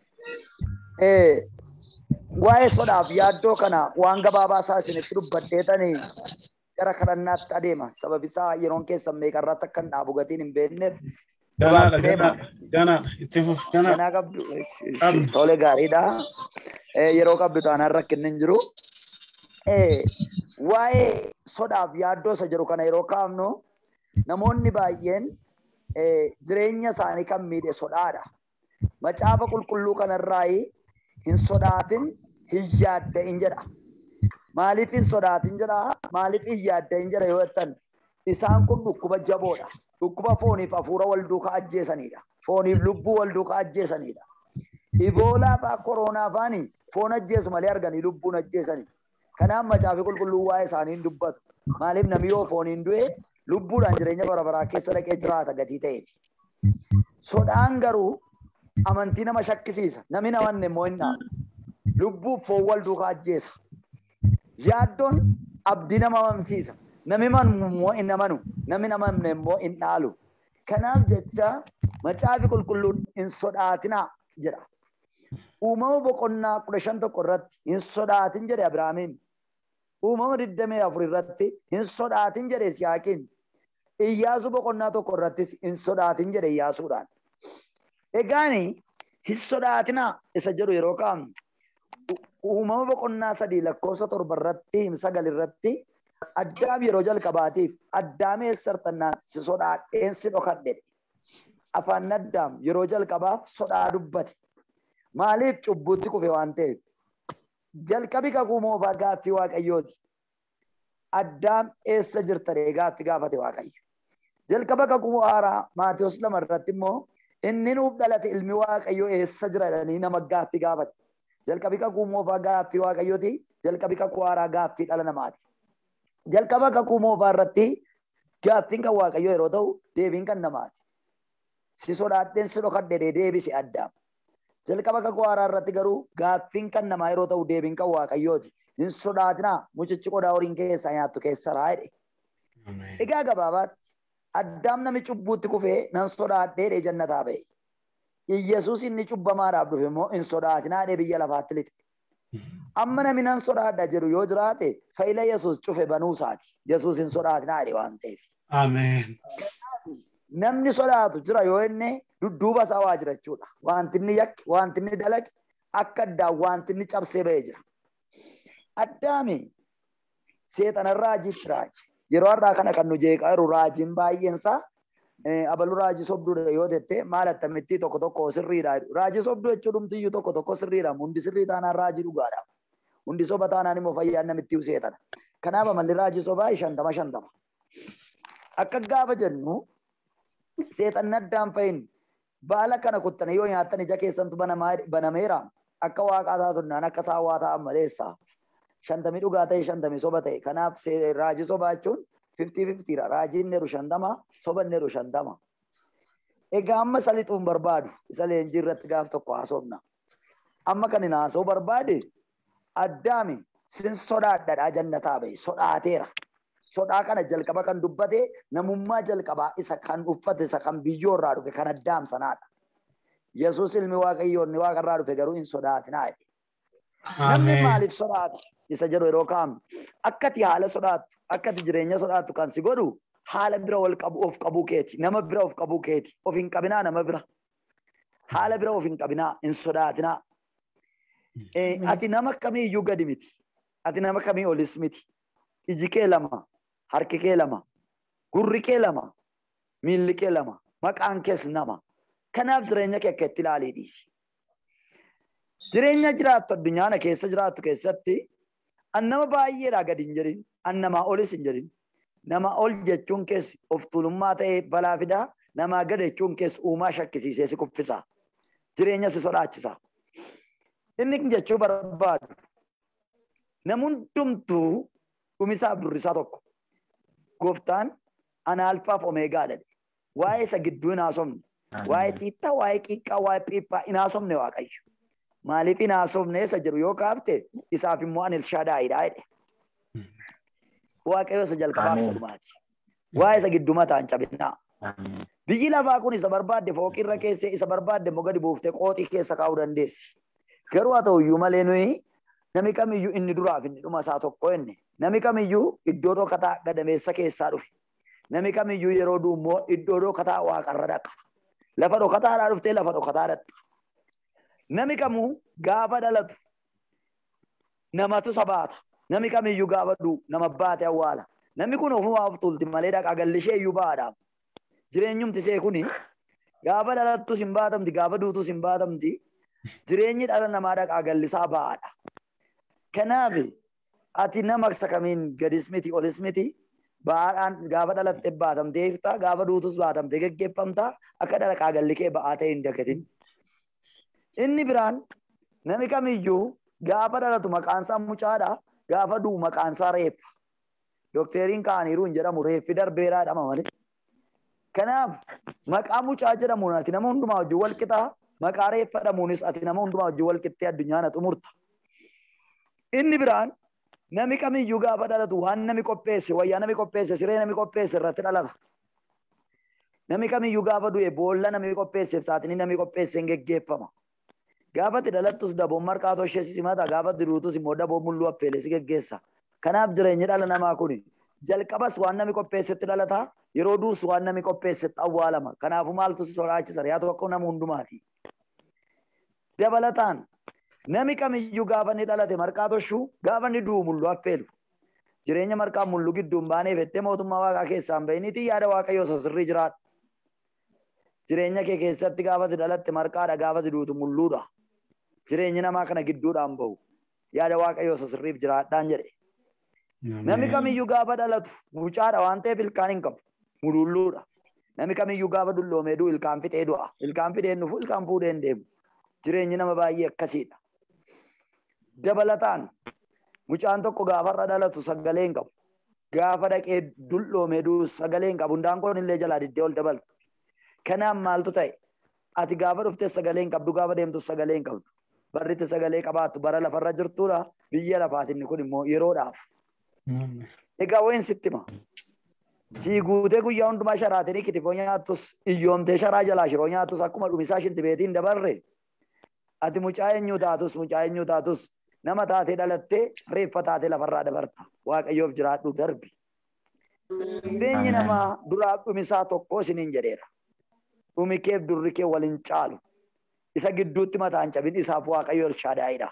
Waa'ee sodaaf yaaddoo kana waan gabaabaa isaa isinitti dubbadheetanii gara kadhannaatti adeema. Sababi isaa yeroon keessan meeqarratti akka hin dhaabu gatiin hin beekneef. Ganaa qabdu. Tole gaariidha. Yeroo qabdu taanaan rakkinni hin jiru. Waa'ee sodaaf yaaddoo isa jiru kana yeroo kaafnu namoonni baay'een jireenya isaanii kan miidhe sodaadha. Macaafa qulqulluu kanarraa hin sodaatin hin yaadda'in jedha. Maaliif hin sodaatin jedha? Maaliif hin yaadda'in jedha yoo jettan isaan kun dhukkuba jaboodha. Dhukkuba fooniif hafuura wal duukaa ajjeesanidha. Fooniif lubbuu wal duukaa ajjeesanidha. Iboolaa fa'aa koronaa fa'aani foon ajjeesu malee arganii lubbuun ajjeesani. Kanaaf macaafi qulqulluu waa'ee isaanii hin dubbatu. Maaliif namni yoo fooniin du'e lubbuudhaan jireenya bara baraa keessa dhaqee jiraata gatii ta'e. Sodaan garuu amantii nama shakkisiisa. Namni namanne immoo hin dhaalu. Lubbuuf foon wal duukaa ajjeesa. Yaaddoon abdii nama mamsiisa. Namni manu immoo hin amanu. Namni namanne immoo hin dhaalu. Kanaaf jecha macaafi qulqulluun hin sodaatinaa jedha. Uumama boqonnaa 15 irratti hin sodaatin jedhe Abrahaamiin. Uumama 24 irratti hin sodaatin jedhe Isiyaaqiin. Iyyaasuu boqonnaa 1 irrattis hin sodaatin jedhe Iyyaasuudhaan. Egaani hin sodaatinaa isa jedhu yeroo kaa'amu uumama boqonnaa 3 lakkoofsa 7 irratti 9 irratti Addaam yeroo jalqabaatiif Addaam eessartannaan si sodaadheen si dhokadhe. Afaan Addaam yeroo jalqabaaf sodaa dubbate. Maaliif cubbuutti kufe waan ta'eef? Jalqabi kakuu moofaa gaaffii Waaqayyooti. Addaam eessa jirta jedhee gaaffii gaafate Waaqayyo. Jalqaba kakuu haaraa Maatiyos 2 irratti immoo inni nuuf dhalate ilmi Waaqayyoo eessa jira jedhanii nama gaaffii gaafate. Jalqabi kakuu moofaa gaaffii Waaqayyooti. Jalqabi kakuu haaraa gaaffii dhala namaati. Jalqaba kakuu moofaa irratti gaaffiin kan Waaqayyoo yeroo ta'u deebiin kan namaati. Si sodaadheen si dhokadhe deebise Addaam. Jalqaba kakuu haaraa irratti garuu gaaffiin kan namaa yeroo ta'u deebiin kan Waaqayyooti. Hin sodaatinaa mucichi qodaa horiin keessaa nyaattu keessa raayidhe. Egaa gabaabaatti Addaam nami cubbuutti kufee nan sodaadhee jannataa ba'e. Iyyasuus inni cubbamaadhaaf dhufe immoo hin sodaatinaa biyya lafaatti lixe. Amma nami nan sodaadha jedhu yoo jiraate fayyila Yesuus cufe banuusaati. Yesuus hin sodaatinaa waan ta'eef. Ameen. Namni sodaatu jira yoo inni dudduuba isaa waa jira jechuudha. Wanti inni yakke, wanti inni dalage akka addaan wanti inni cabsee ba'ee jira. Addaami seexanarraa raajiitti raaji. Yeroo har'aa kana kan nu jeeqaa jiru raajiin baay'eensaa abaluu raajii sobduudha yoo jette maal akkamitti tokko tokko sirriidha. Raajii sobduu jechuun dhumtiyyuu tokko tokko sirriidha. Hundi sirrii taanaan raajii dhugaadha. Hundi soba taanaan immoo fayyaan namitti seexana. Kanaaf amalli raajii sobaa 50-50. Akka gaafa jennu seexan addaan fayin baala kana kuttane yoo nyaattan ija keessantu banameera akka waaqaa taatunnaan akka saawwaa ta'an maleessa 50 dhugaa ta'e 50 soba ta'e kanaaf raajii sobaachuun 50-50 ra raajiin neeru 50 soban neeru 50 egaa amma salixuun barbaadu isa leenjii irratti gaaf tokko haasofna amma kan haasoo barbaade addaami sin sodaadhadhaa jannataa bahe sodaateera sodaa kana jalqaba kan dubbate namummaa jalqabaa isa kan uffate isa kan biyyoo irraa dhufe kan addaam sanaadha Yesuus ilmi waaqayyoo inni waaqa irraa dhufe garuu hin sodaatinaa namni maaliif sodaata isa jedhu yeroo kaa'amu akkati haala sodaattu akkati jireenya sodaattu kan si godhu haala bira of qabuu keeti nama bira of qabuu keeti of hin qabinaa nama bira haala bira of hin qabinaa hin sodaatinaa ati nama kamiiyyuu gadi miti ati nama kamii olis miti iji kee lama harki kee lama gurri kee lama miilli kee lama maqaan kees nama kanaaf jireenya kee akka itti ilaalii dhiisi jireenya jiraattu addunyaa keessa jiraattu keessatti an nama baay'eedhaa gadi hin jedhin an namaa olis hin jedhin nama ol jechuun kees of tuulummaa ta'ee balaa fidaa namaa gad jechuun kees uumaa shakkisiisee si kuffisa jireenya si sodaachisa inni jechuu barbaadu namundumtuu dhumisaaf durrisaa tokko gooftaan ana alfaaf omeegaa jedhe waa'ee isa gidduu hin haasofne waa'ee xiixa waa'ee qiqqaa waa'ee phiiphaa hin haasofne waaqayyo maaliif hin haasofne isa jedhu yoo kaafte isaaf immoo an Elshaadaayidha jedhe waaqayyo isa jalqabaaf isa dhumaati waa'ee isa gidduu mataa hin cabinnaa biyyi lafaa kun isa barbaadde fooqirra keessee isa barbaadde immoo gadi buuftee qooxii keessa kaa'uu dandeessi garuu haa ta'uyyuu malee nuyi nami kamiyyuu inni duraaf inni dhuma isaa tokko inni nami kamiyyuu iddoo dhokataa gadameessa keessaa dhufe nami kamiyyuu yeroo du'ummoo iddoo dhokataa waaqarra dhaqa lafa dhokataadhaa dhuftee lafa dhokataa dhaqa nami kamuu gaafa dhalatu namatu sabaata nami kamiyyuu gaafa du'u nama baate awwaala namni kun ofumaa of tulti malee dhaqa gallishee iyyuu baadhaaf jireenyumti see kuni gaafa dhalattus hin baatamti gaafa duutus hin baatamti jireenyi dhala namaa dhaqaa gallisaa baadha kanaaf ati nama sakamiin gadis miti olis miti baadhaan gaafa dhalatte baatamtee ifta gaafa duutus baatamtee geggeeffamta akka dhaqaa gallikee ba'aa ta'e hin dagatin inni biraan nami kamiyyuu gaafa dhalatu maqaansaa mucaadha gaafa du'u maqaansaa reeffa dokteriin kaaniiru hin jedhamu reeffi darbeeraadhama malee kanaaf maqaa mucaa jedhamuun ati nama hundumaa wajjin wal qixaa maqaa reeffa dhamuunis ati nama hundumaa wajjin wal qixxee addunyaa xumurta inni biraan nami kamiyyuu gaafa dhalatu waan nami qopheesse wayyaa nami qopheesse siree nami qopheesse irratti dhalata nami kamiyyuu gaafa du'e boolla nami qopheesseef saaxinii nami qopheesse hin geggeeffama gaafa itti dhalattus daboon marqaa toshee si simata gaafa itti duutus immoo daboon mulluu affeelee si geggeessa kanaaf jireenyi dhala namaa kuni jalqabas waan nami qopheessetti dhalata yeroo duus waan nami qopheessetti awwaalama kanaafu maaltu si sodaachisa yaa tokko nama hundumaati dabalataan nami kamiyyuu gaafa ni dhalate marqaa toshuu gaafa ni du'u mulluu affeelu jireenya marqaa mulluu gidduun baanee fettee mootummaa waaqaa keessaan bahiniiti yaada waaqayyoo sirrii jiraadha jireenya kee keessatti gaafa dhalatte marqaadha gaafa duutu mulluudha jireenyi namaa kana gidduudhaan bahu yaada waaqayyoo sirriif jiraadhaan jedhe nami kamiyyuu gaafa dhalatu mucaadha waan ta'eef ilkaan hin qabu mululluudha nami kamiyyuu gaafa dulloomee du'u ilkaan fixee du'a ilkaan fixeen dhufu ilkaan fuudhee hin deemu jireenyi nama baay'ee akkasiidha dabalataan mucaan tokko gaafarra dhalatu sagalee hin qabu gaafa dhaqee dulloomee du'u sagalee hin qabu hundaanqoon illee jalaa diddee ol dabaltu kanaaf maaltu ta'e ati gaafa dhuftee sagalee hin qabdu gaafa deemtus sagalee hin qabdu barritti sagalee qabaattu bara lafarra jirtuudha biyya lafaatinni kun immoo yeroodhaaf egaa wayin sittima sii guutee guyyaa hundumaa sharaatinii kitifoo nyaattus iyyoomtee sharaa jalaa shiroo nyaattus akkuma dhumisaa shinti beetiin dabarre ati mucaa eenyuu taatus nama taatee dhalattee reeffa taatee lafarraa dabarta waaqayyoof jiraadhu darbi jireenyi namaa duraaf dhumisaa tokko isiniin jedheera dhumi keef durri kee waliin caalu isa gidduutti mataa hin cabin isaaf waaqayyo Elshaadaayidha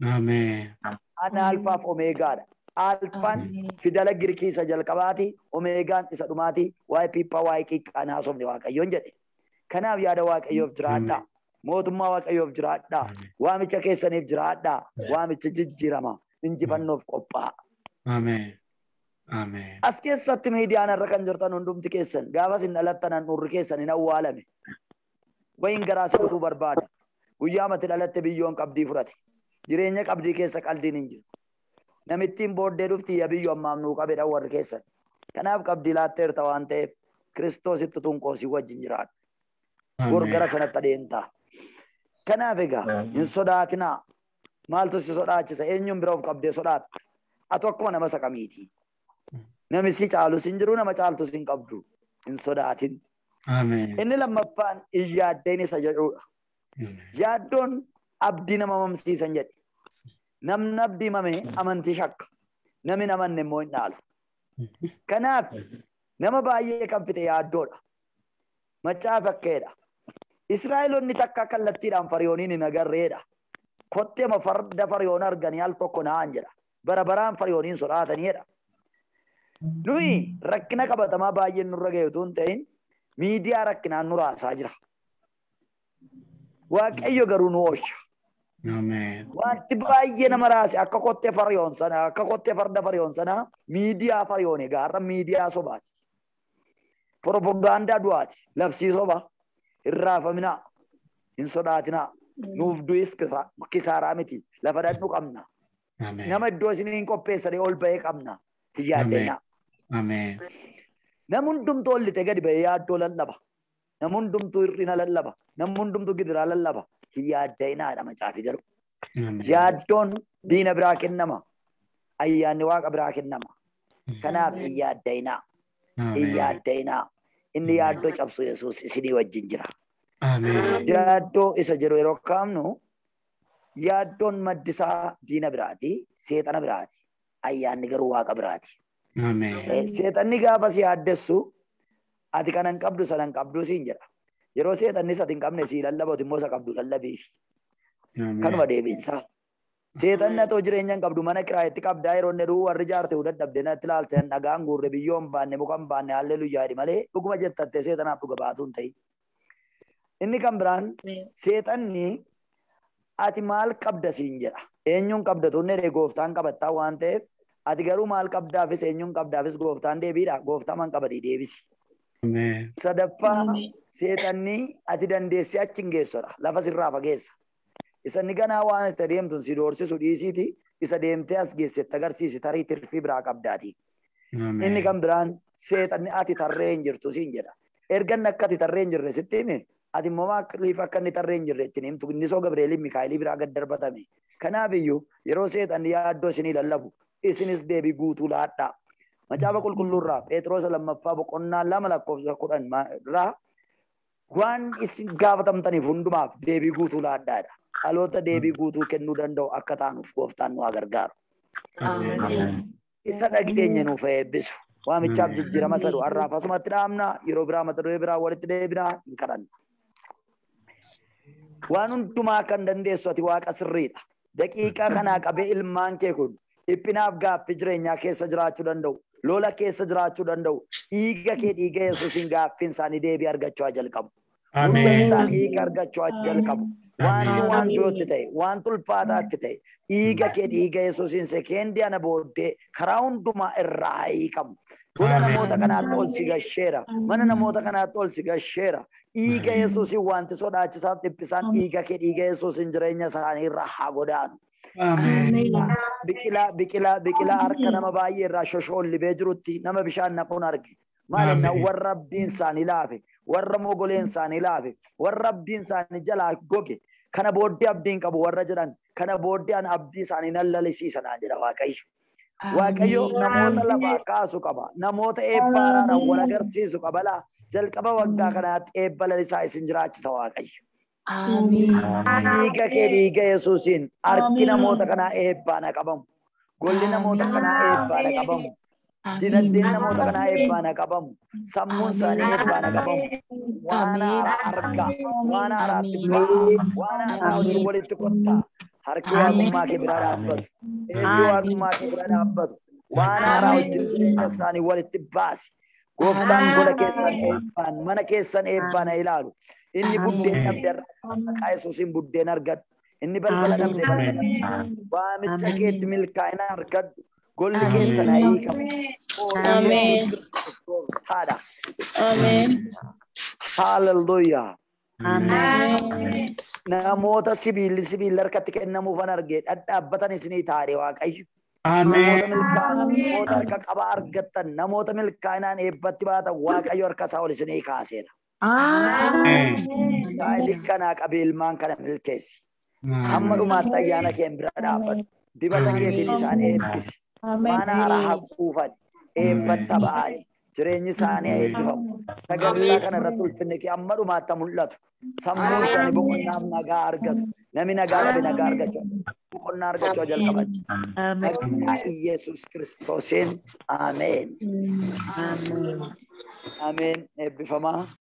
ana alfaaf omeegaadha alfaan fidala girkii isa jalqabaati omeegaan isa dhumaati waa'ee piiphaa waa'ee qiqqaan haasofne waaqayyoon jedhe kanaaf yaada waaqayyoof jiraadha mootummaa waaqayyoof jiraadha waamicha keessaniif jiraadha waamicha jijjiirama injifannoof qophaa'a Amen. As keessatti miidiyaan irra kan jirtan hundumti keessan gaafas hin dhalattan nurri keessan hin awwaalame. Wayin garaa si kutuu barbaada. Guyyaa mati dhalatte biyyoon qabdii fudhate. Jireenya qabdii keessa qaldiin hin jiru. Namittiin booddee dhufti ya biyyo ammaam nuu qabedha warri keessan. Kanaaf qabdii laatteerta waan ta'eef Kiristoositti tunqoosii wajjin jiraadha. Gorgara sanatti adeemtaa. Kanaaf egaa hin sodaatinaa. Maaltu si sodaachisa? Eenyuun bira of qabdee sodaatta? Atu akkuma nama saqamiiti. Nami si caalus hin jiru, nama caaltus hin qabdu. Hin sodaatin. Inni lammaffaan iyyaaddayn isa jedhudha. Yaaddoon abdii nama mamsiisan jedhe. Namni abdii mame amantii shakka. Namni amanne immoo hin dhaalu. Kanaaf nama baay'ee kan fite yaaddoodha. Machaa fakkeedha. Israa'eloonni takka kallattiidhaan Fariyooniin hin agarreedha. Kotteema farda Fariyoon arganii al tokko na'an jedha. Bara baraan Fariyooniin sodaataniidha. Nuyi rakkina qabatamaa baay'een nurra ga'e utuu hin ta'in miidiyaa rakkinaan nu raasaa jira. Waaqayyo garuu nu oolcha. Wanti baay'ee nama raase akka kottee Fariyoon sana akka kottee farda Fariyoon sana miidiyaa Fariyoon egaa har'a miidiyaa sobaati. Propagaandaa du'aati. Labsii soba. Irraafaminaa. Hin sodaatinaa. Nuuf du'is kisaaraa miti. Lafa dhadhu qabna. Nama iddoo isiniin qopheessanii ol ba'ee qabna. Hin yaaddeenaa. Namni hundumtuu ollite gadi ba'ee yaaddoo lallaba. Namni hundumtuu hir'ina lallaba. Namni hundumtuu gidiraa lallaba. Hin yaaddeenaadha macaafi garuu. Yaaddoon diina biraa kennama. Ayyaanni waaqa biraa kennama. Kanaaf hin yaaddeenaa. Hin yaaddeenaa. Inni yaaddoo cabsu Yesuus isinii wajjin jira. Yaaddoo isa jedhu yeroo kaamnu yaaddoon maddisaa diina biraati, seexana biraati. Ayyaanni garuu waaqa biraati. Seexanni gaafa si yaaddessu ati kanan qabdu sanan qabdu siin jedha. Yeroo seexanni isa hin qabne si lallabatu immoo isa qabdu lallabiif. Kanuma deebiinsaa. Seexanni atoo jireenya hin qabdu mana kiraayetti qabdaa yeroo inni dhuu warri jaarte dadhabde natti ilaalteen dhagaan guurre biyyoon baanne mukaan baanne halleluyyaa jedhi malee dhuguma jettattee seexanaaf dhuga baatu hin ta'in. Inni kan biraan seexanni ati maal qabda siin jedha. Eenyuun qabda tunne gooftaan qabattaa waan ta'eef ati garuu maal qabdaafis eenyuun qabdaafis gooftaan deebiidha. Gooftaa man qabadii deebisi. Sadaffaa seexanni ati dandeessee achi hin geessodha. Lafa sirraa fageessa. Isa inni ganaa waan itti adeemtuun si doorsisu dhiisiiti. Isa deemtee as geessetti agarsiisi tarii tirfii biraa qabdaati. Inni kan biraan seexanni ati tarree hin jirtu siin jedha. Ergan akka ati tarree hin jirre sitti hime. Ati immoo maaliif akka inni tarree hin jirre ittiin himtu inni soo Gabri'eeliin Mikaa'elii biraa gad darbatame. Kanaaf iyyuu yeroo seexanni yaaddoo isinii lallabu isinis deebii guutuu laadhaa. Macaafa qulqulluurraa Phexros lammaffaa boqonnaa 2:10 irraa waan isin gaafatamtaniif hundumaaf deebii guutuu laadhaadha. Dhaloota deebii guutuu kennuu danda'u akka taanuuf gooftaan nu gargaaru. Isa dhageenya nuuf eebbisu. Waamichaaf jijjiirama saduu har'aaf asumatti dhaabna yeroo biraa mata duree biraa walitti deebinaa hin kadhanna. Waan hundumaa kan dandeessu ati waaqa sirriidha. Daqiiqaa kanaa qabee ilmaan kee kun dhiphinaaf gaaffii jireenyaa keessa jiraachuu danda'u. Lola keessa jiraachuu danda'u. Dhiiga kee dhiiga Yesuusiin gaaffiin isaanii deebii argachuu jalqabu. Hundeen isaanii hiika argachuu jalqabu. Wanti yootti ta'e, wanti ulfaataatti ta'e, dhiiga kee dhiiga Yesuusiin sekeendii ana booddee karaa hundumaa irraa hiikamu. Gola namoota kanaatti ol si gasheera. Mana namoota kanaatti ol si gasheera. Dhiiga Yesuusiin wanti sodaachisaaf dhiphisaan dhiiga kee dhiiga Yesuusiin jireenya isaanii irraa haa godaanu. Biqilaa harka nama baay'ee irraa shoshollibee jirutti nama bishaan naquun arge. Maalinna warra abdiin isaanii laafe, warra mogoleen isaanii laafe, warra abdiin isaanii jalaa goge, kana booddee abdiin qabu warra jedhan, kana booddee an abdii isaanii nan lalisiisanaa jedha Waaqayyo. Waaqayyo namoota lafaa kaasu qaba. Namoota eebbaadhaan wal agarsiisu qaba laa. Jalqaba waggaa kanaatti eebba lalisaa isin jiraachisa Waaqayyo. Dhiiga kee dhiiga Yesuusiin harki namoota kanaa eebbaana qabamu. Golli namoota kanaa eebbaana qabamu. Dinagdeen namoota kanaa eebbaana qabamu. Sammuun isaanii eebbaana qabamu. Waan haaraa argaa. Waan haaraatti bu'aa. Waan haaraa wajjin walitti qottaa. Harki waaqummaa kee bira dhaabbatu. Eebbi waaqummaa kee bira dhaabbatu. Waan haaraa wajjin jireenya isaanii walitti baasi. Gooftaan gola keessan eebbaan mana keessan eebbaan ilaalu. Inni buddeen dhabde maqaa Yesuusiin buddeen argadhu. Inni balbala dhabde balbala. Waamicha keetti milkaa'ina argadhu. Golli keessan hiikamu. Amen. Amen. Hallelujah. Amen. Namoota sibiila harkatti kennamuufan argee dhadhaabbatan isinii taare Waaqayyo. Amen. Namoota milkaa'an, namoota harka qabaa argattan, namoota milkaa'inaan eebbatti baatan Waaqayyo harka isaa ol isinii kaaseera. Daa'imni kanaa qabee ilmaan kana milkeessi. Hamma dhumaatti ayyaana kee bira dhaabbadhu. Dibata keetiin isaan eebbisi. Mana haaraa haquufan eebbatta ba'ani. Jireenyi isaanii eebbifamu. Sagantaa kana irratti ulfinni kee hamma dhumaatti mul'atu. Sammuun isaanii boqonnaaf nagaa argatu. Namni nagaa qabe nagaa argachuu. Boqonnaa argachuu jalqaban. Maqaa Yesuus Kiristoosiin. Ameen. Ameen. Eebbifamaa.